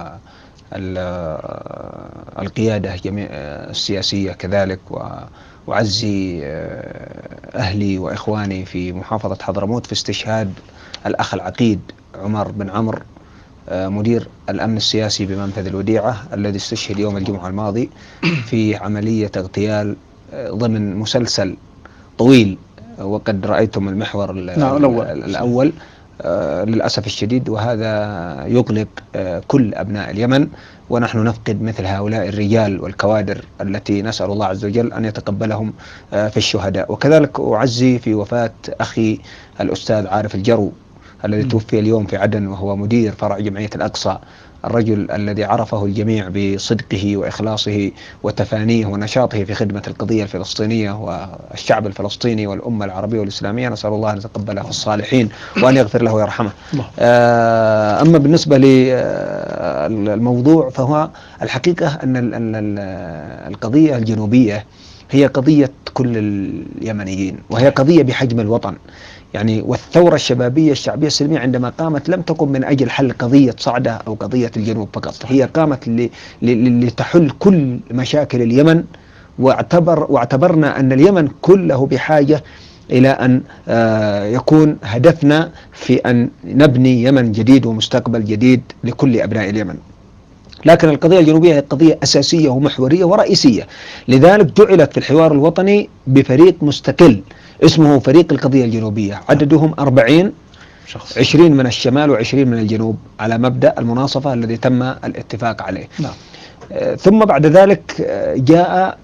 والقيادة جميع السياسية كذلك، وأعزي أهلي وإخواني في محافظة حضرموت في استشهاد الأخ العقيد عمر بن عمرو مدير الأمن السياسي بمنفذ الوديعة الذي استشهد يوم الجمعة الماضي في عملية اغتيال ضمن مسلسل طويل، وقد رأيتم المحور الأول, الأول آه للأسف الشديد، وهذا يقلق آه كل أبناء اليمن، ونحن نفقد مثل هؤلاء الرجال والكوادر التي نسأل الله عز وجل أن يتقبلهم آه في الشهداء. وكذلك أعزي في وفاة أخي الأستاذ عارف الجرو الذي توفي اليوم في عدن، وهو مدير فرع جمعية الأقصى، الرجل الذي عرفه الجميع بصدقه وإخلاصه وتفانيه ونشاطه في خدمة القضية الفلسطينية والشعب الفلسطيني والأمة العربية والإسلامية. نسأل الله أن يتقبله في الصالحين وأن يغفر له ويرحمه. أما بالنسبة للموضوع فهو الحقيقة أن القضية الجنوبية هي قضية كل اليمنيين، وهي قضية بحجم الوطن يعني. والثورة الشبابية الشعبية السلمية عندما قامت لم تقم من أجل حل قضية صعدة أو قضية الجنوب فقط، هي قامت لتحل كل مشاكل اليمن، واعتبر واعتبرنا أن اليمن كله بحاجة إلى أن يكون هدفنا في أن نبني يمن جديد ومستقبل جديد لكل أبناء اليمن. لكن القضية الجنوبية هي قضية أساسية ومحورية ورئيسية، لذلك جعلت في الحوار الوطني بفريق مستقل اسمه فريق القضية الجنوبية، عددهم أربعين شخص، عشرين من الشمال وعشرين من الجنوب، على مبدأ المناصفة الذي تم الاتفاق عليه. نعم. ثم بعد ذلك جاء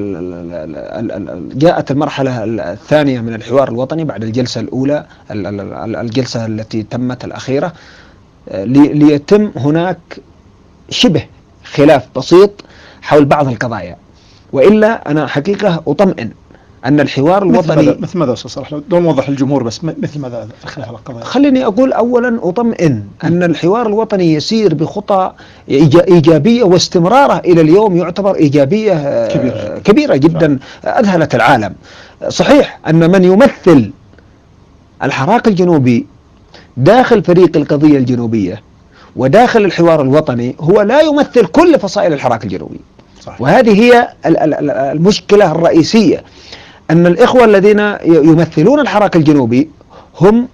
جاءت المرحلة الثانية من الحوار الوطني بعد الجلسة الأولى، الجلسة التي تمت الأخيرة، ليتم هناك شبه خلاف بسيط حول بعض القضايا. وإلا أنا حقيقة أطمئن أن الحوار الوطني مثل ماذا أستاذ صلاح؟ لو نوضح الجمهور بس مثل ماذا خلاف القضايا؟ خليني أقول أولا أطمئن أن الحوار الوطني يسير بخطى إيجابية، واستمراره إلى اليوم يعتبر إيجابية كبيرة, كبيرة جدا أذهلت العالم. صحيح أن من يمثل الحراك الجنوبي داخل فريق القضية الجنوبية وداخل الحوار الوطني هو لا يمثل كل فصائل الحراك الجنوبي. صحيح. وهذه هي المشكلة الرئيسية، أن الإخوة الذين يمثلون الحراك الجنوبي هم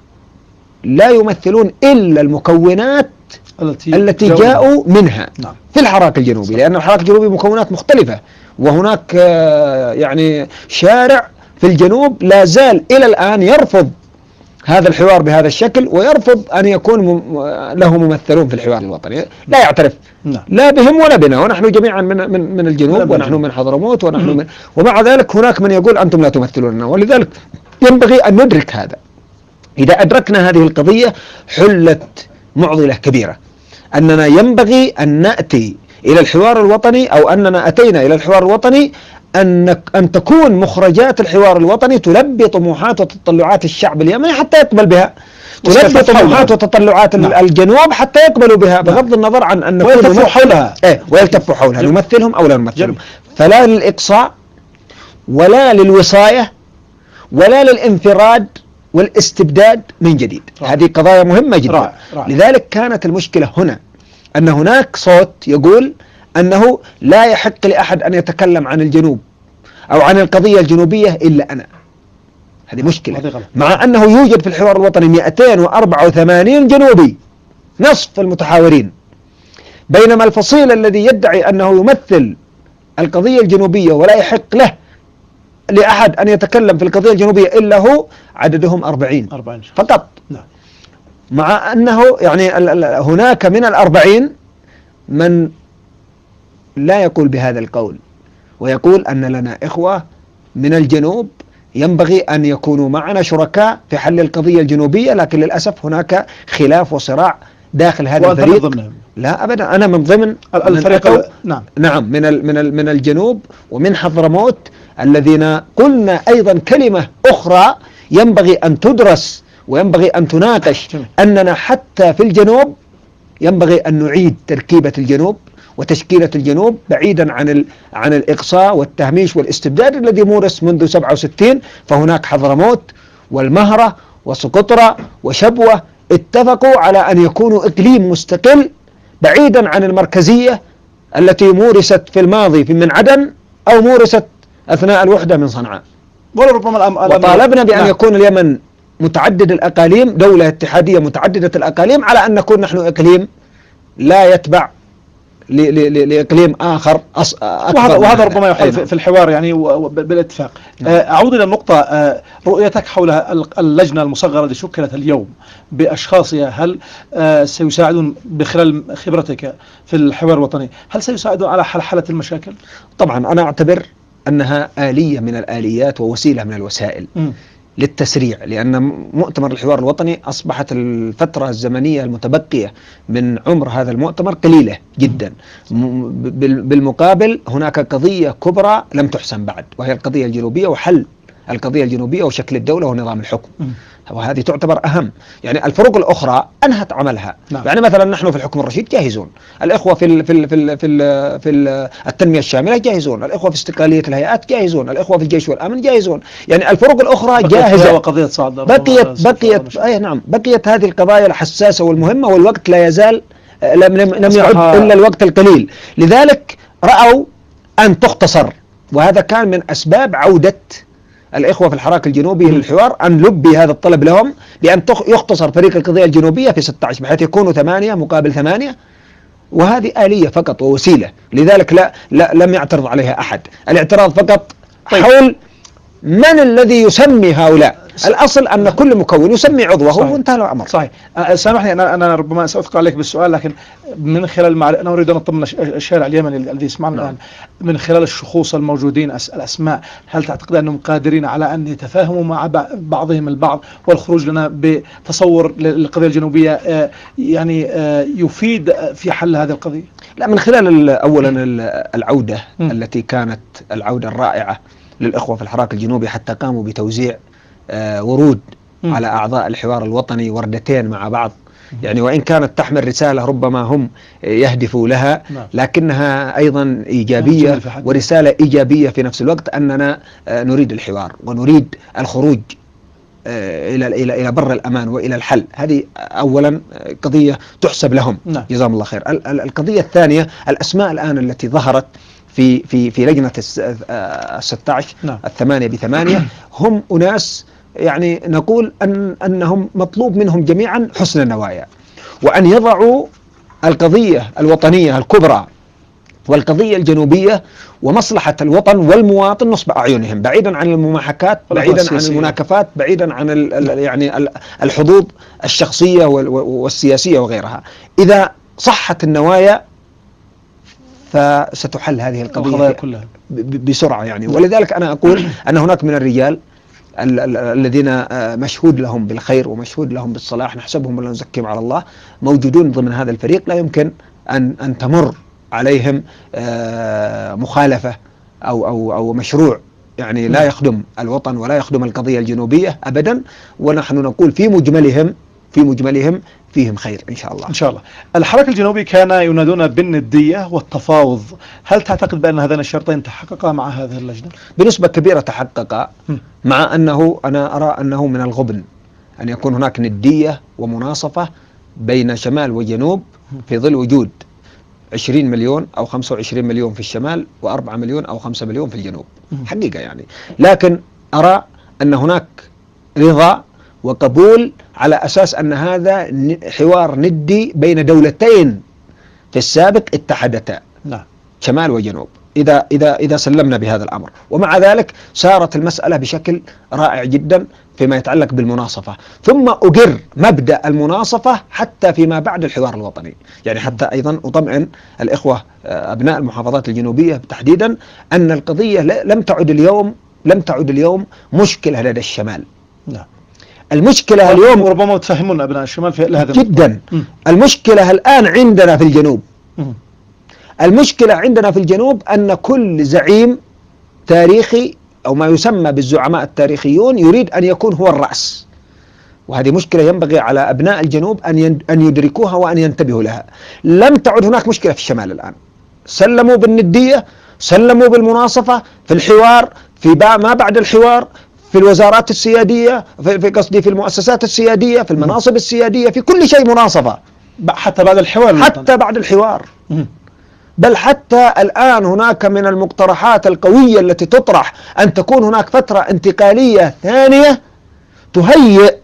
لا يمثلون إلا المكونات التي, التي جاءوا منها. نعم. في الحراك الجنوبي. صحيح. لأن الحراك الجنوبي مكونات مختلفة، وهناك يعني شارع في الجنوب لا زال إلى الآن يرفض هذا الحوار بهذا الشكل، ويرفض أن يكون له ممثلون في الحوار الوطني، لا يعترف. نعم. لا بهم ولا بنا، ونحن جميعا من من من الجنوب، ونحن من حضرموت، ونحن من ومع ذلك هناك من يقول أنتم لا تمثلوننا. ولذلك ينبغي أن ندرك هذا. إذا أدركنا هذه القضية حلت معضلة كبيرة، أننا ينبغي أن نأتي إلى الحوار الوطني، أو أننا أتينا إلى الحوار الوطني أن أن تكون مخرجات الحوار الوطني تلبي طموحات وتطلعات الشعب اليمني حتى يقبل بها، تلبي طموحات وتطلعات نعم. الجنوب حتى يقبلوا بها، بغض نعم. النظر عن أن نكون ويلتفوا حولها. إيه ويلتفوا حولها، نمثلهم أو لا نمثلهم. فلا للإقصاء ولا للوصاية ولا للانفراد والاستبداد من جديد. رائع. هذه قضايا مهمة جدا. رائع. رائع. لذلك كانت المشكلة هنا أن هناك صوت يقول أنه لا يحق لأحد أن يتكلم عن الجنوب أو عن القضية الجنوبية إلا أنا. هذه مشكلة، مع أنه يوجد في الحوار الوطني مئتين وأربعة وثمانين جنوبي، نصف المتحاورين، بينما الفصيل الذي يدعي أنه يمثل القضية الجنوبية ولا يحق له لأحد أن يتكلم في القضية الجنوبية إلا هو عددهم أربعين فقط. نعم. مع أنه يعني هناك من الأربعين من لا يقول بهذا القول، ويقول أن لنا إخوة من الجنوب ينبغي أن يكونوا معنا شركاء في حل القضية الجنوبية، لكن للأسف هناك خلاف وصراع داخل هذا الفريق. لا أبدا، أنا من ضمن الفريق. نعم نعم من من من الجنوب ومن حضرموت الذين قلنا أيضا كلمة أخرى ينبغي أن تدرس وينبغي أن تناقش، أننا حتى في الجنوب ينبغي أن نعيد تركيبة الجنوب وتشكيلة الجنوب بعيدا عن ال... عن الإقصاء والتهميش والاستبداد الذي مورس منذ سبعة وستين. فهناك حضرموت والمهرة وسقطرى وشبوة اتفقوا على أن يكونوا إقليم مستقل بعيدا عن المركزية التي مورست في الماضي في من عدن أو مورست أثناء الوحدة من صنعاء. وربما وطالبنا بأن يكون اليمن متعدد الأقاليم، دولة اتحادية متعددة الأقاليم، على أن نكون نحن إقليم لا يتبع لإقليم آخر أكبر. وهذا ربما يحل في الحوار يعني بالاتفاق. أعود إلى النقطة، رؤيتك حول اللجنة المصغرة التي شكلت اليوم بأشخاصها، هل سيساعدون بخلال خبرتك في الحوار الوطني، هل سيساعدون على حل المشاكل؟ طبعا أنا أعتبر أنها آلية من الآليات ووسيلة من الوسائل م. للتسريع، لأن مؤتمر الحوار الوطني أصبحت الفترة الزمنية المتبقية من عمر هذا المؤتمر قليلة جدا. بالمقابل هناك قضية كبرى لم تحسم بعد، وهي القضية الجنوبية وحل القضية الجنوبية وشكل الدولة ونظام الحكم، وهذه تعتبر أهم. يعني الفروق الأخرى أنهت عملها. نعم. يعني مثلا نحن في الحكم الرشيد جاهزون، الإخوة في ال في ال في ال في, ال في ال التنمية الشاملة جاهزون، الإخوة في استقلالية الهيئات جاهزون، الإخوة في الجيش والأمن جاهزون. يعني الفروق الأخرى جاهزة. وقضية صعد بقيت بقيت أي نعم بقيت هذه القضايا الحساسة والمهمة، والوقت لا يزال لم لم يعد إلا الوقت القليل. لذلك رأوا أن تختصر، وهذا كان من أسباب عودة الإخوة في الحراك الجنوبي للحوار، أن لبي هذا الطلب لهم بأن يختصر فريق القضية الجنوبية في ستة عشر بحيث يكونوا ثمانية مقابل ثمانية، وهذه آلية فقط ووسيلة. لذلك لا, لا لم يعترض عليها أحد. الاعتراض فقط حول من الذي يسمي هؤلاء. الأصل أن كل مكون يسمي عضوه وانتهى الأمر. صحيح. أه سامحني أنا أنا ربما سأثقل عليك بالسؤال، لكن من خلال المعرفة أنا أريد أن أطمن الشارع اليمني الذي يسمعنا الآن من خلال الشخوص الموجودين الأسماء، هل تعتقد أنهم قادرين على أن يتفاهموا مع بعضهم البعض والخروج لنا بتصور للقضية الجنوبية أه يعني أه يفيد في حل هذه القضية؟ لا، من خلال أولا العودة م. التي كانت العودة الرائعة للإخوة في الحراك الجنوبي، حتى قاموا بتوزيع آه ورود م. على أعضاء الحوار الوطني، وردتين مع بعض، يعني وإن كانت تحمل رسالة ربما هم يهدفوا لها، لكنها أيضا إيجابية ورسالة إيجابية في نفس الوقت، أننا آه نريد الحوار ونريد الخروج آه إلى إلى إلى بر الأمان وإلى الحل. هذه أولا قضية تحسب لهم، جزاهم الله خير. القضية الثانية، الأسماء الآن التي ظهرت في في في لجنة الستة عشر نعم. الثمانية بثمانية هم أناس يعني نقول أن أنهم مطلوب منهم جميعا حسن النوايا، وأن يضعوا القضية الوطنية الكبرى والقضية الجنوبية ومصلحة الوطن والمواطن نصب أعينهم، بعيدا عن المماحكات، بعيدا عن المناكفات، بعيدا عن ال ال يعني الحظوظ الشخصية والسياسية وغيرها. إذا صحت النوايا فستحل هذه القضية كلها بسرعة يعني. ولذلك أنا أقول أن هناك من الرجال ال ال الذين مشهود لهم بالخير ومشهود لهم بالصلاح، نحسبهم ولا نزكيهم على الله، موجودون ضمن هذا الفريق، لا يمكن أن أن تمر عليهم مخالفة أو أو أو مشروع يعني لا يخدم الوطن ولا يخدم القضية الجنوبية أبدا. ونحن نقول في مجملهم في مجملهم فيهم خير إن شاء الله. إن شاء الله. الحراك الجنوبي كان ينادون بالندية والتفاوض، هل تعتقد بأن هذين الشرطين تحققا مع هذه اللجنة؟ بنسبة كبيرة تحققا، مع أنه أنا أرى أنه من الغبن أن يكون هناك ندية ومناصفة بين شمال وجنوب في ظل وجود عشرين مليون أو خمسة وعشرين مليون في الشمال وأربعة مليون أو خمسة مليون في الجنوب حقيقة يعني. لكن أرى أن هناك رضا وقبول على أساس أن هذا حوار ندي بين دولتين في السابق اتحدتا نعم. شمال وجنوب، إذا إذا إذا سلمنا بهذا الأمر. ومع ذلك سارت المسألة بشكل رائع جدا فيما يتعلق بالمناصفة، ثم أقر مبدأ المناصفة حتى فيما بعد الحوار الوطني، يعني حتى أيضا أطمئن الإخوة أبناء المحافظات الجنوبية تحديدا أن القضية لم تعد اليوم لم تعد اليوم مشكلة لدى الشمال. نعم. المشكلة اليوم وربما تفهمون أبناء الشمال في هذا جدا م. المشكلة الآن عندنا في الجنوب م. المشكلة عندنا في الجنوب أن كل زعيم تاريخي أو ما يسمى بالزعماء التاريخيون يريد أن يكون هو الرأس، وهذه مشكلة ينبغي على أبناء الجنوب أن أن يدركوها وأن ينتبهوا لها. لم تعد هناك مشكلة في الشمال الآن، سلموا بالندية، سلموا بالمناصفة، في الحوار، في ما بعد الحوار، في الوزارات السيادية، في قصدي في المؤسسات السيادية، في المناصب السيادية، في كل شيء مناصفة حتى بعد الحوار، حتى بعد الحوار. بل حتى الآن هناك من المقترحات القوية التي تطرح أن تكون هناك فترة انتقالية ثانية تهيئ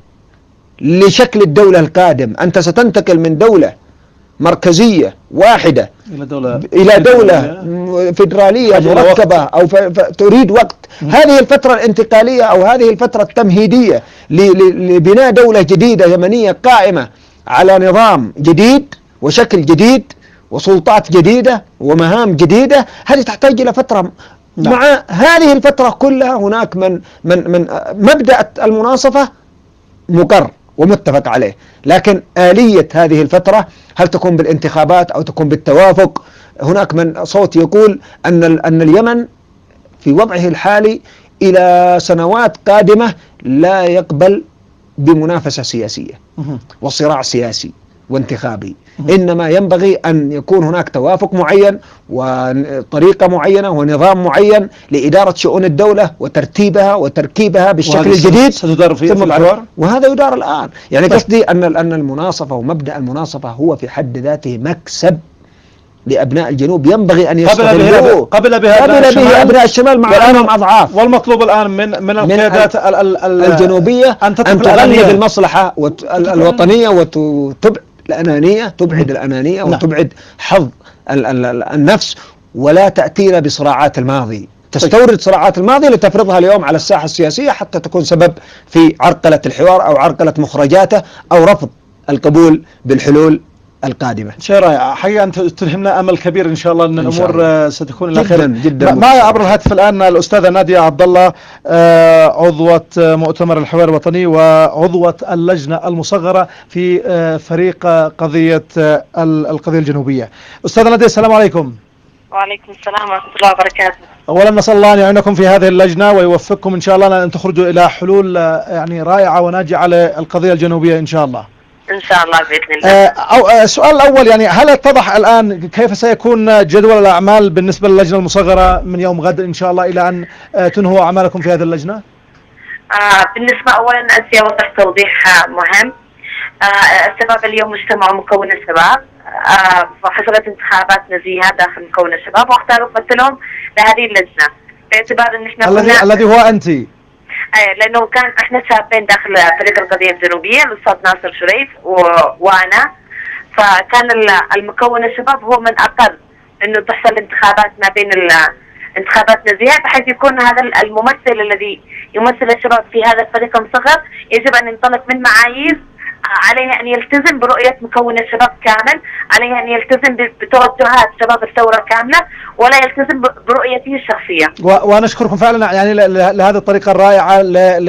لشكل الدولة القادم. أنت ستنتقل من دولة مركزية واحدة إلى دولة, إلى دولة فيدرالية مركبة أو تريد وقت. هذه الفترة الانتقالية أو هذه الفترة التمهيدية لبناء دولة جديدة يمنية قائمة على نظام جديد وشكل جديد وسلطات جديدة ومهام جديدة، هذه تحتاج إلى فترة. نعم. مع هذه الفترة كلها هناك من من من مبدأ المناصفة مقر ومتفق عليه، لكن آلية هذه الفترة هل تكون بالانتخابات أو تكون بالتوافق؟ هناك من صوت يقول أن أن اليمن في وضعه الحالي إلى سنوات قادمة لا يقبل بمنافسة سياسية وصراع سياسي وانتخابي، إنما ينبغي أن يكون هناك توافق معين وطريقة معينة ونظام معين لإدارة شؤون الدولة وترتيبها وتركيبها بالشكل الجديد ستدار في الحوار، وهذا يدار الآن. يعني قصدي أن أن المناصفة ومبدأ المناصفة هو في حد ذاته مكسب لأبناء الجنوب ينبغي أن يستغلوه. قبل بها قبل به أبناء الشمال مع أنهم أضعاف. والمطلوب الآن من من القيادات ال ال الجنوبية أن تغلب المصلحة الوطنية وتبعد الأنانية، تبعد الأنانية وتبعد حظ النفس، ولا تأتينا بصراعات الماضي، تستورد صراعات الماضي لتفرضها اليوم على الساحة السياسية حتى تكون سبب في عرقلة الحوار أو عرقلة مخرجاته أو رفض القبول بالحلول القادمة. شيء رائع حقيقة، أنت تلهمنا أمل كبير إن شاء الله أن الأمور ستكون إلى خير. جدا معي عبر الهاتف الآن الأستاذة نادية عبد الله، عضوة مؤتمر الحوار الوطني وعضوة اللجنة المصغرة في فريق قضية القضية الجنوبية. أستاذة نادية السلام عليكم. وعليكم السلام ورحمة الله وبركاته. أولا نسأل الله أن يعينكم في هذه اللجنة ويوفقكم إن شاء الله أن تخرجوا إلى حلول يعني رائعة وناجعة للقضية الجنوبية إن شاء الله. إن شاء الله بإذن الله. أو السؤال الأول، يعني هل اتضح الآن كيف سيكون جدول الأعمال بالنسبة للجنة المصغرة من يوم غد إن شاء الله إلى أن تنهوا أعمالكم في هذه اللجنة؟ آه بالنسبة أولا أسي أوضح توضيح مهم. آه الشباب اليوم اجتمعوا مكون الشباب، آه وحصلت انتخابات نزيهة داخل مكون الشباب واختاروا ممثلهم لهذه اللجنة، باعتبار ان احنا الذي الذي هو انت. ايه لانه كان احنا شابين داخل فريق القضية الجنوبية، الاستاذ ناصر شريف و... وانا، فكان المكون الشباب هو من اقر انه تحصل انتخابات ما بين انتخابات نزيهة، بحيث يكون هذا الممثل الذي يمثل الشباب في هذا الفريق المصغر يجب ان ينطلق من معايير عليه أن يلتزم برؤية مكون الشباب كامل، عليه أن يلتزم بتوجهات شباب الثورة كاملة، ولا يلتزم برؤيته الشخصية. ونشكركم فعلا يعني لهذه الطريقة الرائعة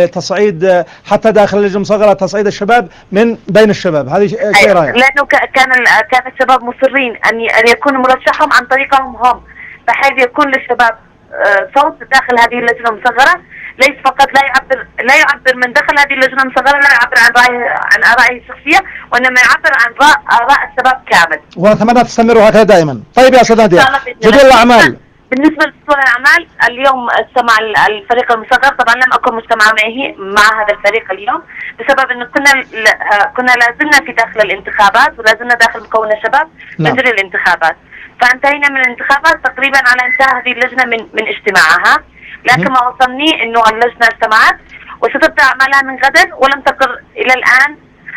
لتصعيد حتى داخل اللجنة المصغرة تصعيد الشباب من بين الشباب، هذه شيء رائع. لأنه كان كان الشباب مصرين أن أن يكون مرشحهم عن طريقهم هم، بحيث يكون للشباب صوت داخل هذه اللجنة المصغرة، ليس فقط لا يعبر لا يعبر من دخل هذه اللجنة المصغرة لا يعبر عن رأيه عن آرائه الشخصية، وإنما يعبر عن آراء الشباب كامل. ونتمنى تستمروا هكذا دائما. طيب يا أستاذ نادية، جدول الأعمال. بالنسبة لجدول الأعمال اليوم استمع الفريق المصغر، طبعا لم أكن مجتمعة معه مع هذا الفريق اليوم بسبب أنه كنا كنا لازلنا في داخل الانتخابات ولازلنا داخل مكون الشباب نجري الانتخابات، فانتهينا من الانتخابات تقريبا على انتهاء هذه اللجنة من من اجتماعها، لكن ما وصلني انه اللجنة اجتمعت وستبدأ اعمالها من غدا، ولم تقر الى الان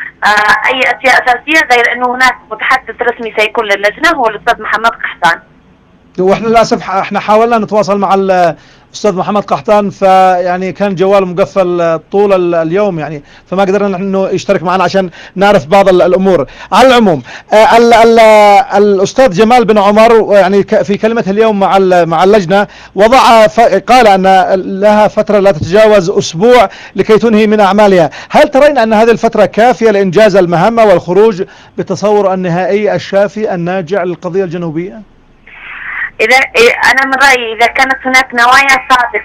آه اي اشياء اساسية غير انه هناك متحدث رسمي سيكون للجنة هو الاستاذ محمد قحطان. واحنا للاسف احنا حاولنا نتواصل مع الاستاذ محمد قحطان، فيعني كان جواله مقفل طول اليوم يعني، فما قدرنا انه يشترك معنا عشان نعرف بعض الامور. على العموم ال ال الاستاذ جمال بن عمر يعني في كلمته اليوم مع مع اللجنه وضع قال ان لها فتره لا تتجاوز اسبوع لكي تنهي من اعمالها، هل ترين ان هذه الفتره كافيه لانجاز المهمه والخروج بالتصور النهائي الشافي الناجع للقضيه الجنوبيه؟ إذا أنا من رأيي إذا كانت هناك نوايا صادقة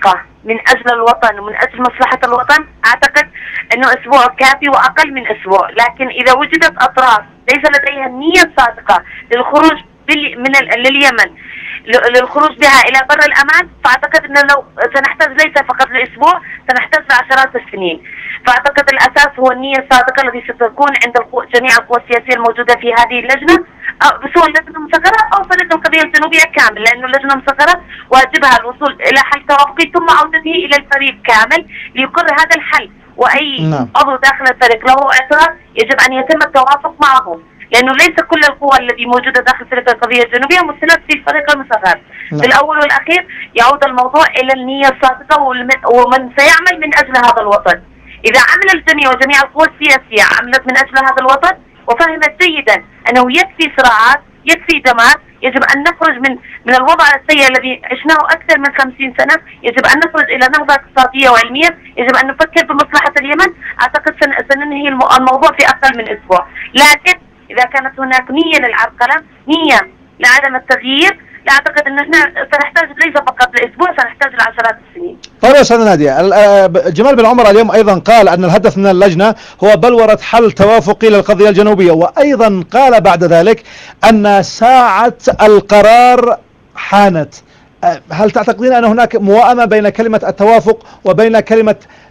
من أجل الوطن ومن أجل مصلحة الوطن، أعتقد أنه أسبوع كافي وأقل من أسبوع. لكن إذا وجدت أطراف ليس لديها النية الصادقة للخروج من لليمن للخروج بها إلى بر الأمان، فأعتقد أنه لو سنحتاج ليس فقط لأسبوع، سنحتاج لعشرات السنين. فأعتقد الأساس هو النية الصادقة التي ستكون عند جميع القوى السياسية الموجودة في هذه اللجنة، أو سواء اللجنة المصغرة أو فريق القضية الجنوبية كامل، لأنه اللجنة المصغرة واجبها الوصول إلى حل توافقي ثم عودته إلى الفريق كامل ليقر هذا الحل، وأي نعم. عضو داخل الفريق له اعتراض يجب أن يتم التوافق معه، لأنه ليس كل القوى التي موجودة داخل فريق القضية الجنوبية مثلت في الفريق المصغر. نعم. في الأول والأخير يعود الموضوع إلى النية الصادقة ومن سيعمل من أجل هذا الوطن. إذا عمل الجميع وجميع القوى السياسية عملت من أجل هذا الوطن وفهمت جيدا أنه يكفي صراعات، يكفي دمار، يجب أن نخرج من من الوضع السيء الذي عشناه أكثر من خمسين سنة، يجب أن نخرج إلى نهضة اقتصادية وعلمية، يجب أن نفكر بمصلحة اليمن. أعتقد سننهي الموضوع في أقل من أسبوع. لكن إذا كانت هناك نية للعرقلة، نية لعدم التغيير، أعتقد أن احنا سنحتاج ليس فقط لأسبوع، سنحتاج لعشرات السنين. طيب يا أستاذ نادية، جمال بن عمر اليوم أيضا قال أن الهدف من اللجنة هو بلورة حل توافقي للقضية الجنوبية، وأيضا قال بعد ذلك أن ساعة القرار حانت. هل تعتقدين أن هناك موائمة بين كلمة التوافق وبين كلمة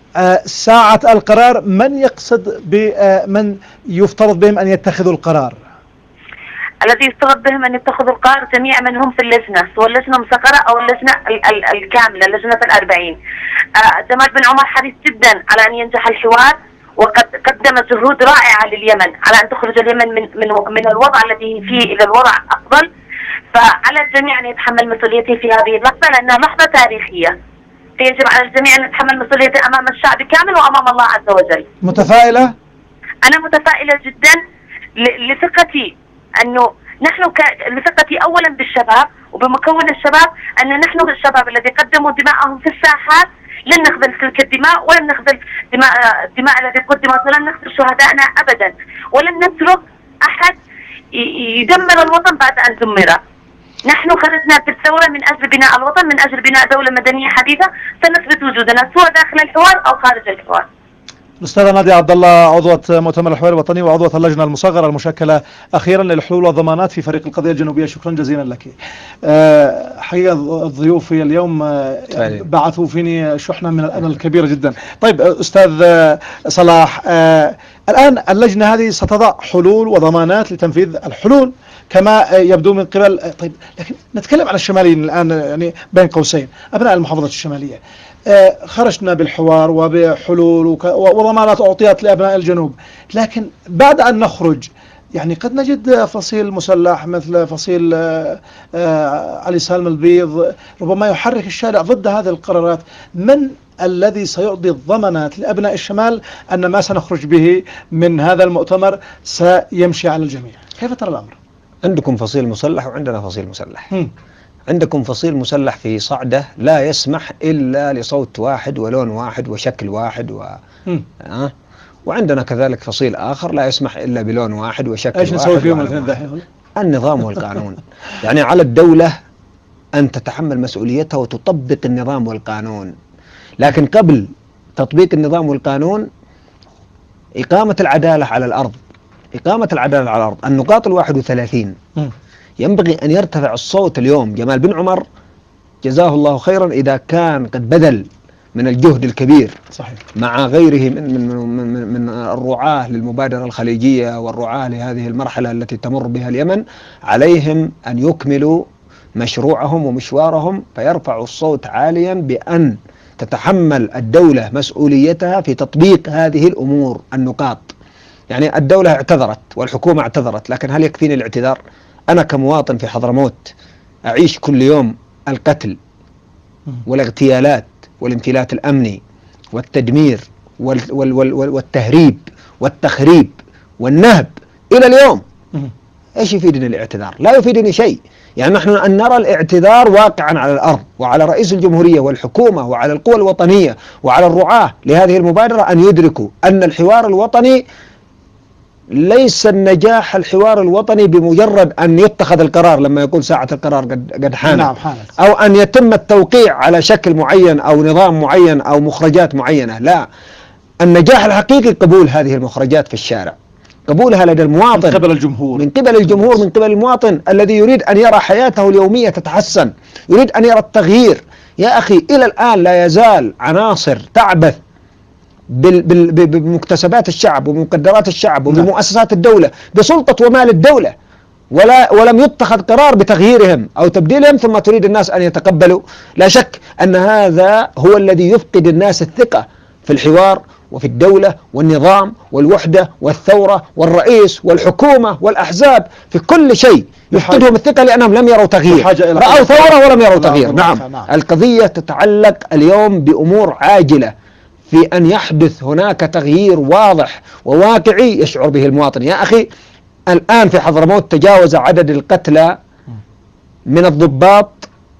ساعة القرار؟ من يقصد بمن يفترض بهم أن يتخذوا القرار؟ الذي يفترض بهم أن يتخذوا القرار جميع من هم في اللجنة، سواء اللجنة المصغرة أو اللجنة ال ال الكاملة، لجنة الأربعين. آه جمال بن عمر حريص جدا على أن ينجح الحوار، وقد قدم جهود رائعة لليمن على أن تخرج اليمن من من من الوضع الذي فيه إلى الوضع أفضل. فعلى الجميع أن يتحمل مسؤوليته في هذه اللحظة، لأنها لحظة تاريخية، فيجب على الجميع أن يتحمل مسؤوليته أمام الشعب كامل وأمام الله عز وجل. متفائلة؟ أنا متفائلة جدا لثقتي أنه نحن ك... لثقتي أولا بالشباب وبمكون الشباب، أن نحن الشباب الذي قدموا دماءهم في الساحات لن نخذل تلك الدماء، ولن نخذل دماء الدماء التي قدمت، ولن نخذل شهدائنا أبدا، ولن نترك أحد يدمر الوطن بعد أن دمر. نحن خرجنا بالثورة من أجل بناء الوطن، من أجل بناء دولة مدنية حديثة، سنثبت وجودنا سواء داخل الحوار أو خارج الحوار. الأستاذة نادية عبد الله، عضوة مؤتمر الحوار الوطني وعضوة اللجنة المصغرة المشكلة أخيرا للحلول والضمانات في فريق القضية الجنوبية، شكرا جزيلا لك. أه حقيقة ضيوفي اليوم أه بعثوا فيني شحنة من الأمل الكبيرة جدا. طيب أستاذ صلاح، أه الآن اللجنة هذه ستضع حلول وضمانات لتنفيذ الحلول كما يبدو من قبل، طيب لكن نتكلم عن الشماليين الآن، يعني بين قوسين أبناء المحافظة الشمالية. خرجنا بالحوار وبحلول وضمانات أعطيت لأبناء الجنوب، لكن بعد أن نخرج يعني قد نجد فصيل مسلح مثل فصيل علي سالم البيض ربما يحرك الشارع ضد هذه القرارات. من الذي سيعطي الضمانات لأبناء الشمال أن ما سنخرج به من هذا المؤتمر سيمشي على الجميع؟ كيف ترى الأمر؟ عندكم فصيل مسلح وعندنا فصيل مسلح. م. عندكم فصيل مسلح في صعدة لا يسمح إلا لصوت واحد ولون واحد وشكل واحد و... أه؟ وعندنا كذلك فصيل آخر لا يسمح إلا بلون واحد وشكل ايش واحد. نسوي فيهم الاثنين دحين؟ النظام والقانون. يعني على الدولة أن تتحمل مسؤوليتها وتطبق النظام والقانون، لكن قبل تطبيق النظام والقانون إقامة العدالة على الأرض. إقامة العدالة على الأرض، النقاط الواحد وثلاثين م. ينبغي أن يرتفع الصوت اليوم. جمال بن عمر جزاه الله خيرا إذا كان قد بذل من الجهد الكبير صحيح. مع غيره من, من, من, من الرعاة للمبادرة الخليجية والرعاة لهذه المرحلة التي تمر بها اليمن، عليهم أن يكملوا مشروعهم ومشوارهم فيرفعوا الصوت عاليا بأن تتحمل الدولة مسؤوليتها في تطبيق هذه الأمور النقاط. يعني الدولة اعتذرت والحكومة اعتذرت، لكن هل يكفيني الاعتذار؟ أنا كمواطن في حضرموت أعيش كل يوم القتل والاغتيالات والامتلاك الأمني والتدمير والتهريب والتخريب والنهب إلى اليوم. إيش يفيدني الاعتذار؟ لا يفيدني شيء. يعني نحن أن نرى الاعتذار واقعا على الأرض، وعلى رئيس الجمهورية والحكومة وعلى القوى الوطنية وعلى الرعاة لهذه المبادرة أن يدركوا أن الحوار الوطني ليس النجاح الحوار الوطني بمجرد أن يتخذ القرار لما يقول ساعة القرار قد قد حانت، نعم حانت، أو أن يتم التوقيع على شكل معين أو نظام معين أو مخرجات معينة. لا، النجاح الحقيقي قبول هذه المخرجات في الشارع، قبولها لدى المواطن من قبل الجمهور، من قبل الجمهور من قبل المواطن الذي يريد أن يرى حياته اليومية تتحسن، يريد أن يرى التغيير. يا أخي إلى الآن لا يزال عناصر تعبث بمكتسبات الشعب وبمقدرات الشعب وبمؤسسات الدولة بسلطة ومال الدولة، ولا ولم يتخذ قرار بتغييرهم أو تبديلهم، ثم تريد الناس أن يتقبلوا. لا شك أن هذا هو الذي يفقد الناس الثقة في الحوار وفي الدولة والنظام والوحدة والثورة والرئيس والحكومة والأحزاب، في كل شيء يفقدهم الثقة لأنهم لم يروا تغيير، رأوا ثورة ولم يروا تغيير. نعم، القضية تتعلق اليوم بأمور عاجلة، في أن يحدث هناك تغيير واضح وواقعي يشعر به المواطن. يا أخي الآن في حضرموت تجاوز عدد القتلى من الضباط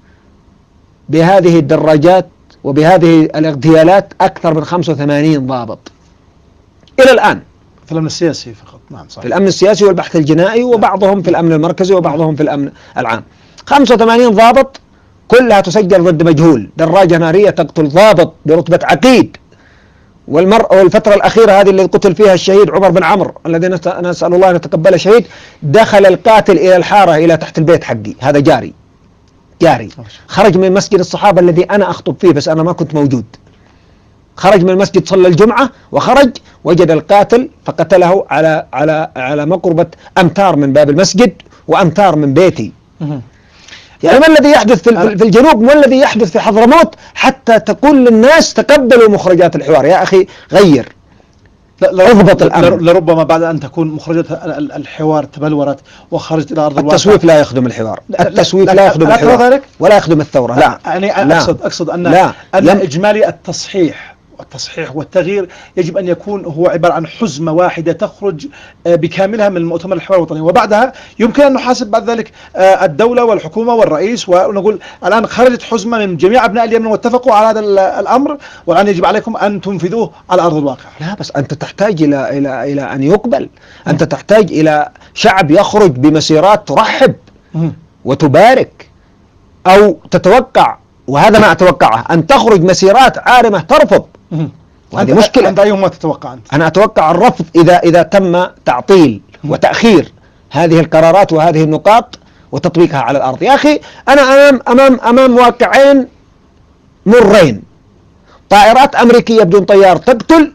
بهذه الدراجات وبهذه الاغتيالات أكثر من خمسة وثمانين ضابط إلى الآن في الأمن السياسي فقط. نعم صحيح. في الأمن السياسي والبحث الجنائي، وبعضهم في الأمن المركزي وبعضهم في الأمن العام. خمسة وثمانين ضابط كلها تسجل ضد مجهول. دراجة نارية تقتل ضابط برتبة عقيد. والمر والفترة الأخيرة هذه اللي قتل فيها الشهيد عمر بن عمرو الذي نسأل الله أن يتقبله شهيد، دخل القاتل إلى الحارة إلى تحت البيت حقي، هذا جاري جاري خرج من مسجد الصحابة الذي أنا أخطب فيه بس أنا ما كنت موجود، خرج من المسجد صلى الجمعة وخرج وجد القاتل فقتله على على على مقربة أمتار من باب المسجد وأمتار من بيتي. يعني ما الذي يحدث في, في الجنوب، ما الذي يحدث في حضرموت حتى تقول للناس تقبلوا مخرجات الحوار؟ يا أخي غير، اضبط الأمر. لربما بعد أن تكون مخرجات الحوار تبلورت وخرجت إلى أرض الواقع. التسويف لا يخدم الحوار، التسويف لا يخدم الحوار ولا يخدم الثورة. لا يعني لا. أقصد أقصد أن لا. أن إجمالي التصحيح والتصحيح والتغيير يجب أن يكون هو عبارة عن حزمة واحدة تخرج بكاملها من المؤتمر الحوار الوطني، وبعدها يمكن أن نحاسب بعد ذلك الدولة والحكومة والرئيس ونقول الآن خرجت حزمة من جميع أبناء اليمن واتفقوا على هذا الأمر والآن يجب عليكم أن تنفذوه على أرض الواقع. لا بس أنت تحتاج إلى إلى إلى أن يقبل، أنت تحتاج إلى شعب يخرج بمسيرات ترحب وتبارك، أو تتوقع، وهذا ما أتوقعه، أن تخرج مسيرات عارمة ترفض. وهذه مشكلة. أنت أيهما تتوقع أنت؟ أنا أتوقع الرفض إذا إذا تم تعطيل وتأخير هذه القرارات وهذه النقاط وتطبيقها على الأرض. يا أخي أنا أمام أمام أمام واقعين مرين، طائرات أمريكية بدون طيار تقتل،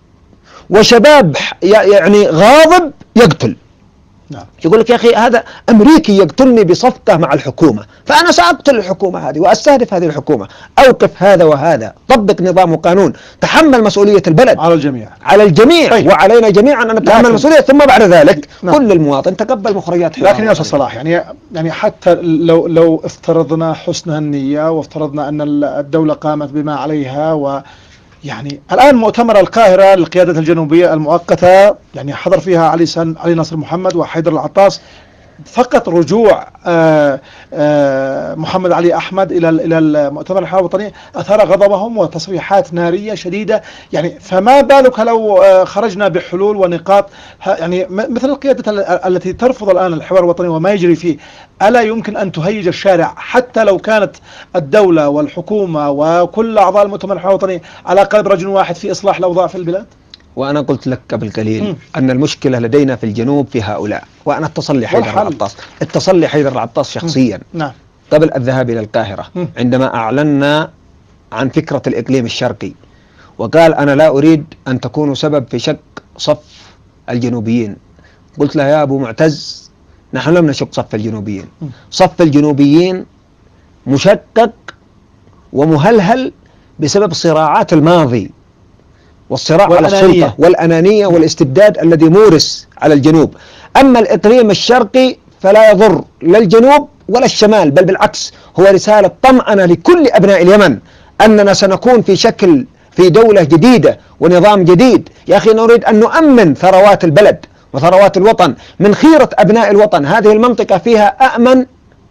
وشباب يعني غاضب يقتل. نعم. يقول لك يا أخي هذا أمريكي يقتلني بصفقة مع الحكومة، فأنا سأقتل الحكومة هذه وأستهدف هذه الحكومة. أوقف هذا وهذا، طبق نظام وقانون، تحمل مسؤولية البلد على الجميع على الجميع طيب. وعلينا جميعا أن نتحمل المسؤولية، ثم بعد ذلك نعم. كل المواطن تقبل مخرجات حوار. لكن يا أستاذ صلاح يعني يعني حتى لو لو افترضنا حسن النية وافترضنا أن الدولة قامت بما عليها، و يعني الآن مؤتمر القاهرة للقيادة الجنوبية المؤقتة يعني حضر فيها علي سن علي ناصر محمد وحيدر العطاس، فقط رجوع آآ آآ محمد علي أحمد إلى إلى المؤتمر الحوار الوطني أثار غضبهم وتصريحات نارية شديدة. يعني فما بالك لو خرجنا بحلول ونقاط يعني مثل القيادة التي ترفض الآن الحوار الوطني وما يجري فيه؟ ألا يمكن أن تهيج الشارع حتى لو كانت الدولة والحكومة وكل أعضاء المؤتمر الحوار الوطني على قلب رجل واحد في إصلاح الأوضاع في البلاد؟ وأنا قلت لك قبل قليل م. أن المشكلة لدينا في الجنوب في هؤلاء، وأنا اتصل لي حيدر العطاس اتصل لي حيدر العطاس شخصيا نعم. قبل الذهاب إلى القاهرة م. عندما أعلنا عن فكرة الإقليم الشرقي، وقال أنا لا أريد أن تكونوا سبب في شق صف الجنوبيين. قلت له يا أبو معتز نحن لم نشق صف الجنوبيين، م. صف الجنوبيين مشقق ومهلهل بسبب صراعات الماضي والصراع على السلطة والأنانية والاستبداد الذي مورس على الجنوب. أما الإقليم الشرقي فلا يضر لا الجنوب ولا الشمال، بل بالعكس هو رسالة طمأنة لكل أبناء اليمن أننا سنكون في شكل في دولة جديدة ونظام جديد. يا أخي نريد أن نؤمن ثروات البلد وثروات الوطن من خيرة أبناء الوطن. هذه المنطقة فيها أأمن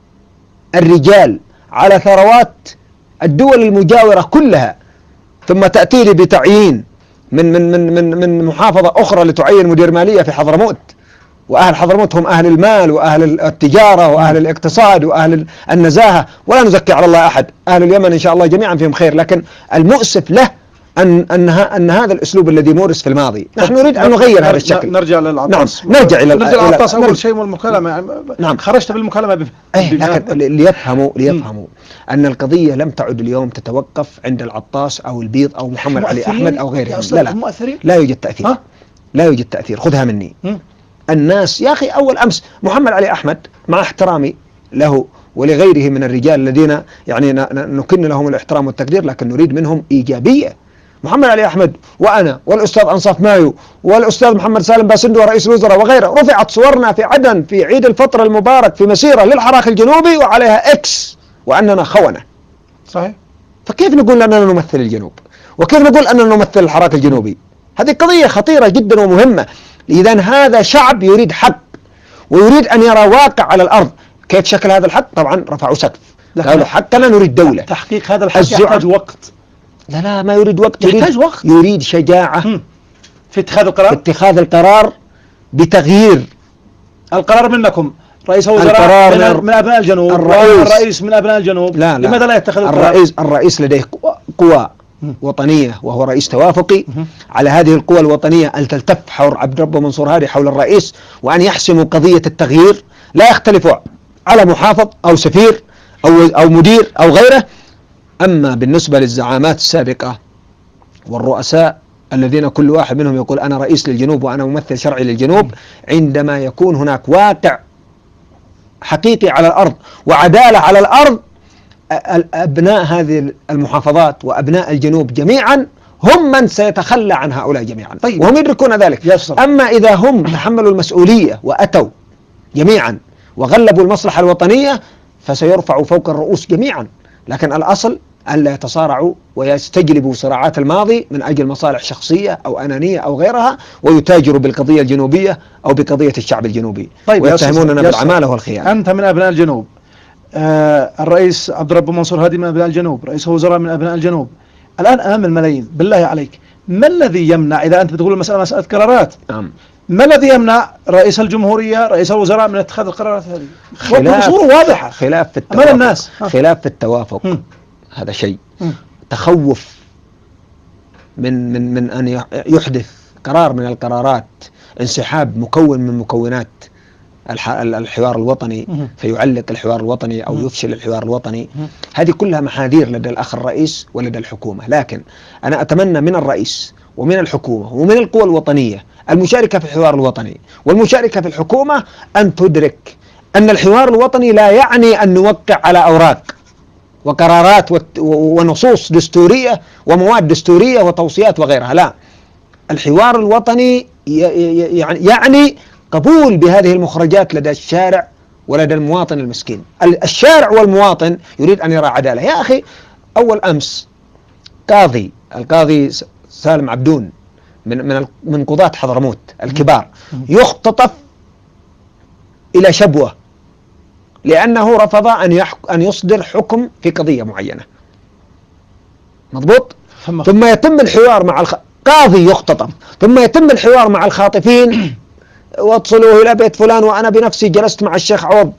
الرجال على ثروات الدول المجاورة كلها، ثم تأتي لي بتعيين من من من من من محافظة أخرى لتعين مدير مالية في حضرموت، وأهل حضرموت هم أهل المال وأهل التجارة وأهل الاقتصاد وأهل النزاهة، ولا نزكي على الله أحد، أهل اليمن إن شاء الله جميعا فيهم خير، لكن المؤسف له أن أن أن هذا الأسلوب الذي مورس في الماضي، نحن نريد أن نغير هذا الشكل. نرجع للعطاس. نعم نرجع إلى نرجع للعطاس أول شيء والمكالمة. نعم خرجت بالمكالمة ب... أيه لكن ليفهموا ليفهموا أن القضية لم تعد اليوم تتوقف عند العطاس أو البيض أو محمد علي أحمد أو غيرهم. لا لا مؤثرين؟ لا يوجد تأثير. ها؟ لا يوجد تأثير، خذها مني. م? الناس يا أخي أول أمس محمد علي أحمد مع احترامي له ولغيره من الرجال الذين يعني نكن لهم الاحترام والتقدير، لكن نريد منهم إيجابية. محمد علي أحمد وأنا والأستاذ أنصاف مايو والأستاذ محمد سالم باسندو ورئيس الوزراء وغيره رفعت صورنا في عدن في عيد الفطر المبارك في مسيرة للحراك الجنوبي وعليها إكس وأننا خونة. صحيح. فكيف نقول أننا نمثل الجنوب؟ وكيف نقول أننا نمثل الحراك الجنوبي؟ هذه قضية خطيرة جدا ومهمة. إذن هذا شعب يريد حق ويريد أن يرى واقع على الأرض. كيف شكل هذا الحق؟ طبعا رفعوا سقف، قالوا حقنا نريد دولة. تحقيق هذا الحق يحتاج وقت. لا لا ما يريد وقت، يحتاج وقت، يريد شجاعة في اتخاذ القرار، في اتخاذ القرار بتغيير القرار. منكم رئيس الوزراء من, من, من أبناء الجنوب، الرئيس, الرئيس من أبناء الجنوب. لا لا لماذا لا يتخذ القرار؟ الرئيس الرئيس لديه قوى وطنية وهو رئيس توافقي. على هذه القوى الوطنية أن تلتف حول عبد ربه منصور هادي حول الرئيس وأن يحسموا قضية التغيير، لا يختلفوا على محافظ أو سفير أو أو مدير أو غيره. أما بالنسبة للزعامات السابقة والرؤساء الذين كل واحد منهم يقول أنا رئيس للجنوب وأنا ممثل شرعي للجنوب، عندما يكون هناك واقع حقيقي على الأرض وعدالة على الأرض، أبناء هذه المحافظات وأبناء الجنوب جميعا هم من سيتخلى عن هؤلاء جميعا. طيب. وهم يدركون ذلك. يصر. أما إذا هم تحملوا المسؤولية وأتوا جميعا وغلبوا المصلحة الوطنية فسيرفعوا فوق الرؤوس جميعا، لكن الأصل أن لا يتصارعوا ويستجلبوا صراعات الماضي من أجل مصالح شخصية أو أنانية أو غيرها ويتاجروا بالقضية الجنوبية أو بقضية الشعب الجنوبي. طيب. ويتهموننا بالعمالة والخيانة. أنت من أبناء الجنوب، آه الرئيس عبد ربه منصور هادي من أبناء الجنوب، رئيس الوزراء من أبناء الجنوب، الآن أمام الملايين. بالله عليك ما الذي يمنع، إذا أنت تقول المسألة مسألة قرارات، نعم، ما الذي يمنع رئيس الجمهورية رئيس الوزراء من اتخاذ القرارات هذه؟ خلاف واضحة. خلاف في التوافق. الناس. خلاف في التوافق. م. هذا شيء. م. تخوف من من من أن يحدث قرار من القرارات انسحاب مكون من مكونات الحوار الوطني م. فيعلق الحوار الوطني أو م. يفشل الحوار الوطني. م. هذه كلها محاذير لدى الأخ الرئيس ولدى الحكومة، لكن أنا أتمنى من الرئيس ومن الحكومة ومن القوى الوطنية المشاركة في الحوار الوطني والمشاركة في الحكومة أن تدرك أن الحوار الوطني لا يعني أن نوقع على أوراق وقرارات ونصوص دستورية ومواد دستورية وتوصيات وغيرها. لا، الحوار الوطني يعني يعني قبول بهذه المخرجات لدى الشارع ولدى المواطن المسكين. الشارع والمواطن يريد أن يرى عدالة. يا أخي أول أمس قاضي القاضي سالم عبدون من من من قضاة حضرموت الكبار يختطف إلى شبوة لأنه رفض أن أن يصدر حكم في قضية معينة. مضبوط؟ ثم يتم الحوار مع الخ... قاضي يختطف، ثم يتم الحوار مع الخاطفين واتصلوه إلى بيت فلان، وأنا بنفسي جلست مع الشيخ عوض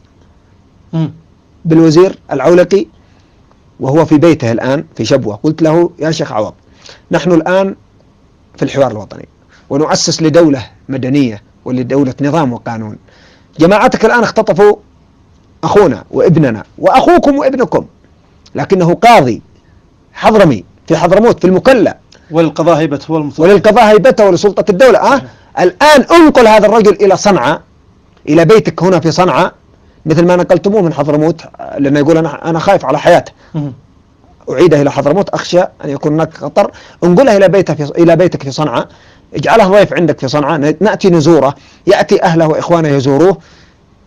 بالوزير العولقي وهو في بيته الآن في شبوة، قلت له يا شيخ عوض نحن الآن في الحوار الوطني ونؤسس لدولة مدنية ولدولة نظام وقانون. جماعتك الآن اختطفوا أخونا وابننا وأخوكم وابنكم، لكنه قاضي حضرمي في حضرموت في المكلا، وللقضاء هيبته والمطلق. وللقضاء هيبته ولسلطة الدولة. أه؟ الآن انقل هذا الرجل إلى صنعاء، إلى بيتك هنا في صنعاء، مثل ما نقلتموه من حضرموت، لأنه يقول أنا أنا خايف على حياته، أعيده إلى حضرموت أخشى أن يكون هناك خطر. انقله إلى بيته في إلى بيتك في صنعاء، اجعله ضيف عندك في صنعاء، نأتي نزوره، يأتي أهله وإخوانه يزوروه،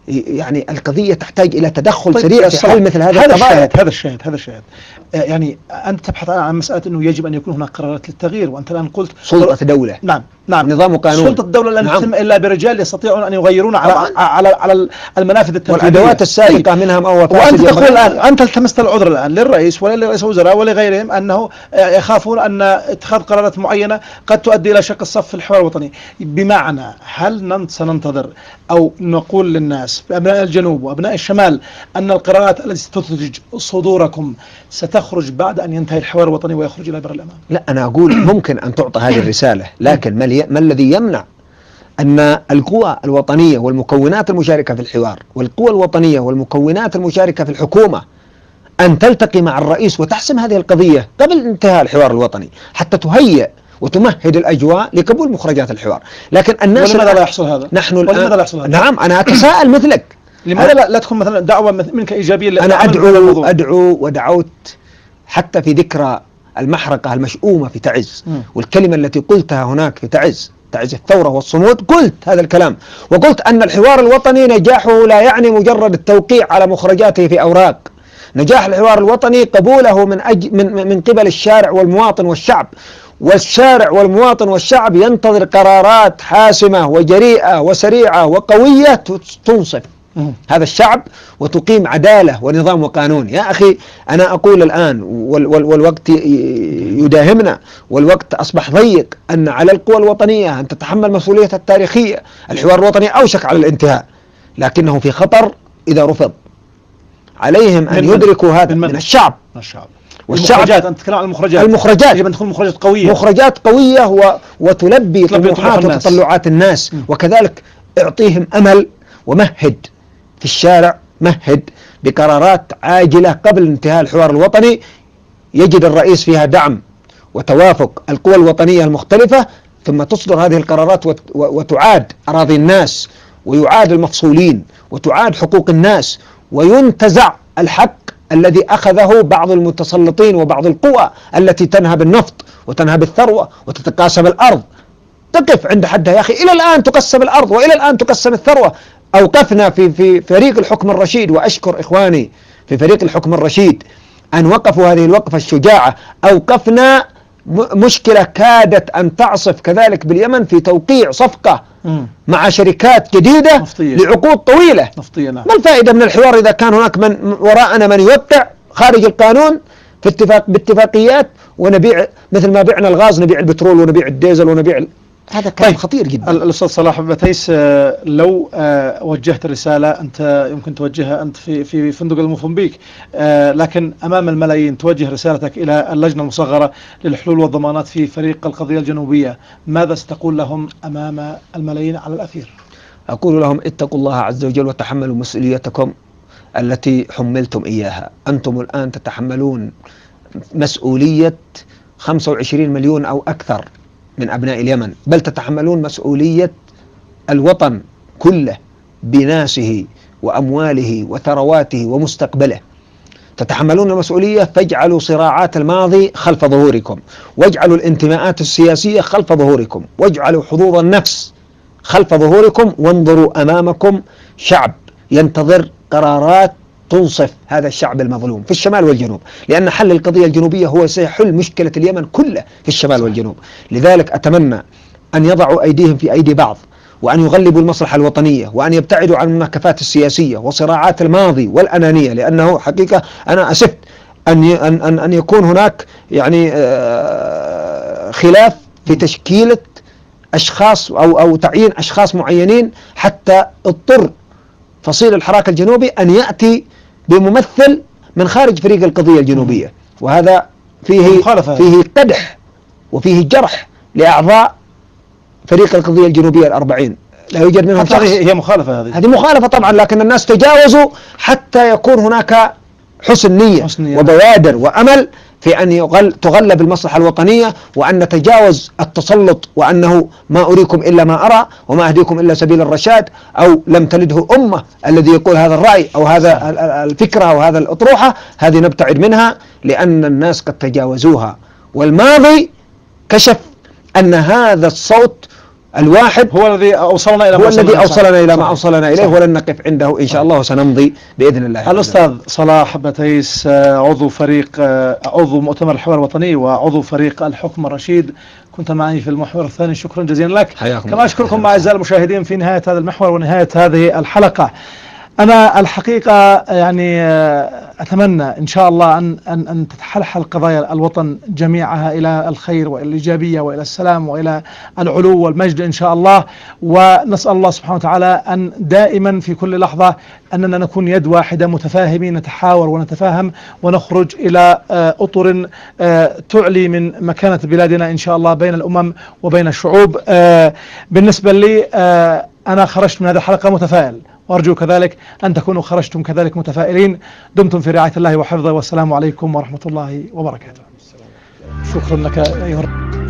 يعني القضية تحتاج إلى تدخل طيب سريع في حل مثل هذا هذا القضايا. الشاهد هذا الشاهد هذا الشاهد آه يعني أنت تبحث عن مسألة أنه يجب أن يكون هناك قرارات للتغيير، وأنت الآن قلت سلطة دولة. نعم نعم نظام وقانون. سلطة الدولة لن نعم. تتم إلا برجال يستطيعون أن يغيرون على على على المنافذ التنفيذية والأدوات السابقة طيب. منها ما هو وأنت تقول الآن أنت التمست العذر الآن للرئيس ولا لرئيس الوزراء ولا غيرهم أنه يخافون أن اتخاذ قرارات معينة قد تؤدي إلى شق الصف في الحوار الوطني. بمعنى هل سننتظر أو نقول للناس أبناء الجنوب وأبناء الشمال أن القرارات التي ستثلج صدوركم ستخرج بعد أن ينتهي الحوار الوطني ويخرج إلى بر الأمان؟ لا، أنا أقول ممكن أن تعطى هذه الرسالة، لكن ما الذي يمنع أن القوى الوطنية والمكونات المشاركة في الحوار والقوى الوطنية والمكونات المشاركة في الحكومة أن تلتقي مع الرئيس وتحسم هذه القضية قبل انتهاء الحوار الوطني حتى تهيئ وتمهد الأجواء لقبول مخرجات الحوار؟ لكن الناس ولماذا لا يحصل هذا؟ نحن ولماذا لا يحصل هذا؟ نعم، أنا أتساءل مثلك. لماذا لا, لا تكون مثلا دعوة منك إيجابية؟ أنا أدعو أدعو ودعوت حتى في ذكرى المحرقة المشؤومة في تعز، م. والكلمة التي قلتها هناك في تعز تعز الثورة والصمود، قلت هذا الكلام وقلت أن الحوار الوطني نجاحه لا يعني مجرد التوقيع على مخرجاته في أوراق. نجاح الحوار الوطني قبوله من, أج... من, من قبل الشارع والمواطن والشعب، والشارع والمواطن والشعب ينتظر قرارات حاسمة وجريئة وسريعة وقوية تنصف هذا الشعب وتقيم عدالة ونظام وقانون. يا أخي أنا أقول الآن وال وال والوقت يداهمنا والوقت أصبح ضيق، أن على القوى الوطنية أن تتحمل مسؤوليتها التاريخية. الحوار الوطني أوشك على الانتهاء لكنه في خطر إذا رفض. عليهم أن يدركوا هذا من, من الشعب. الشعب والشعب المخرجات، أنت تتكلم عن المخرجات. المخرجات يجب أن تكون مخرجات قوية، مخرجات قوية و... وتلبي طموحات وتطلعات الناس. م. وكذلك اعطيهم أمل ومهد في الشارع، مهد بقرارات عاجلة قبل انتهاء الحوار الوطني يجد الرئيس فيها دعم وتوافق القوى الوطنية المختلفة، ثم تصدر هذه القرارات وت... وتعاد أراضي الناس ويعاد المفصولين وتعاد حقوق الناس وينتزع الحق الذي أخذه بعض المتسلطين وبعض القوى التي تنهب النفط وتنهب الثروة وتتقاسم الأرض. تقف عند حدها يا أخي. إلى الآن تقسم الأرض وإلى الآن تقسم الثروة. أوقفنا في في فريق الحكم الرشيد، وأشكر إخواني في فريق الحكم الرشيد أن وقفوا هذه الوقفة الشجاعة. أوقفنا مشكلة كادت أن تعصف كذلك باليمن في توقيع صفقة م. مع شركات جديدة نفطية. لعقود طويلة نفطية. نعم. ما الفائدة من الحوار إذا كان هناك من وراءنا من يوقع خارج القانون في اتفاق باتفاقيات ونبيع مثل ما بعنا الغاز نبيع البترول ونبيع الديزل ونبيع ال... هذا كلام طيب. خطير جدا. الأستاذ صلاح بتيس، لو وجهت رسالة أنت يمكن توجهها أنت في في فندق الموزمبيق، لكن أمام الملايين توجه رسالتك إلى اللجنة المصغرة للحلول والضمانات في فريق القضية الجنوبية، ماذا ستقول لهم أمام الملايين على الأثير؟ أقول لهم اتقوا الله عز وجل وتحملوا مسؤوليتكم التي حملتم إياها. أنتم الآن تتحملون مسؤولية خمسة وعشرين مليون أو أكثر من أبناء اليمن، بل تتحملون مسؤولية الوطن كله بناسه وأمواله وثرواته ومستقبله. تتحملون المسؤولية، فاجعلوا صراعات الماضي خلف ظهوركم، واجعلوا الانتماءات السياسية خلف ظهوركم، واجعلوا حظوظ النفس خلف ظهوركم، وانظروا أمامكم شعب ينتظر قرارات تنصف هذا الشعب المظلوم في الشمال والجنوب، لأن حل القضية الجنوبية هو سيحل مشكلة اليمن كله في الشمال والجنوب. لذلك أتمنى أن يضعوا أيديهم في أيدي بعض، وأن يغلبوا المصلحة الوطنية، وأن يبتعدوا عن المناكفات السياسية وصراعات الماضي والأنانية، لأنه حقيقة أنا أسفت أن أن أن يكون هناك يعني خلاف في تشكيلة أشخاص أو أو تعيين أشخاص معينين، حتى اضطر فصيل الحراك الجنوبي أن يأتي بممثل من خارج فريق القضية الجنوبية، وهذا فيه فيه قدح وفيه جرح لأعضاء فريق القضية الجنوبية الأربعين. لا يوجد منهم شخص. هي مخالفة هذه هذه مخالفة طبعا، لكن الناس تجاوزوا حتى يكون هناك حسن نية, حسن نية وبوادر وأمل في أن يغل تغلب المصلحة الوطنية، وأن نتجاوز التسلط، وأنه ما أريكم إلا ما أرى وما أهديكم إلا سبيل الرشاد، أو لم تلده أمة الذي يقول هذا الرأي أو هذا الفكرة أو هذا الأطروحة. هذه نبتعد منها لأن الناس قد تجاوزوها، والماضي كشف أن هذا الصوت الواحد هو الذي أوصلنا إلى هو الذي أوصلنا إلى ما صحيح. أوصلنا إليه، صحيح. ولن نقف عنده إن شاء الله، وسنمضي بإذن الله. الأستاذ صلاح بتيس عضو فريق عضو مؤتمر الحوار الوطني وعضو فريق الحكم الرشيد، كنت معي في المحور الثاني، شكرا جزيلا لك. كما أشكركم أعزائي المشاهدين في نهاية هذا المحور ونهاية هذه الحلقة. أنا الحقيقة يعني أتمنى إن شاء الله أن أن أن تتحلحل قضايا الوطن جميعها إلى الخير وإلى الإيجابية وإلى السلام وإلى العلو والمجد إن شاء الله، ونسأل الله سبحانه وتعالى أن دائما في كل لحظة أننا نكون يد واحدة متفاهمين، نتحاور ونتفاهم ونخرج إلى أطر تعلي من مكانة بلادنا إن شاء الله بين الأمم وبين الشعوب. بالنسبة لي أنا خرجت من هذه الحلقة متفائل، وأرجو كذلك أن تكونوا خرجتم كذلك متفائلين. دمتم في رعاية الله وحفظه، والسلام عليكم ورحمة الله وبركاته. شكرا لك أيها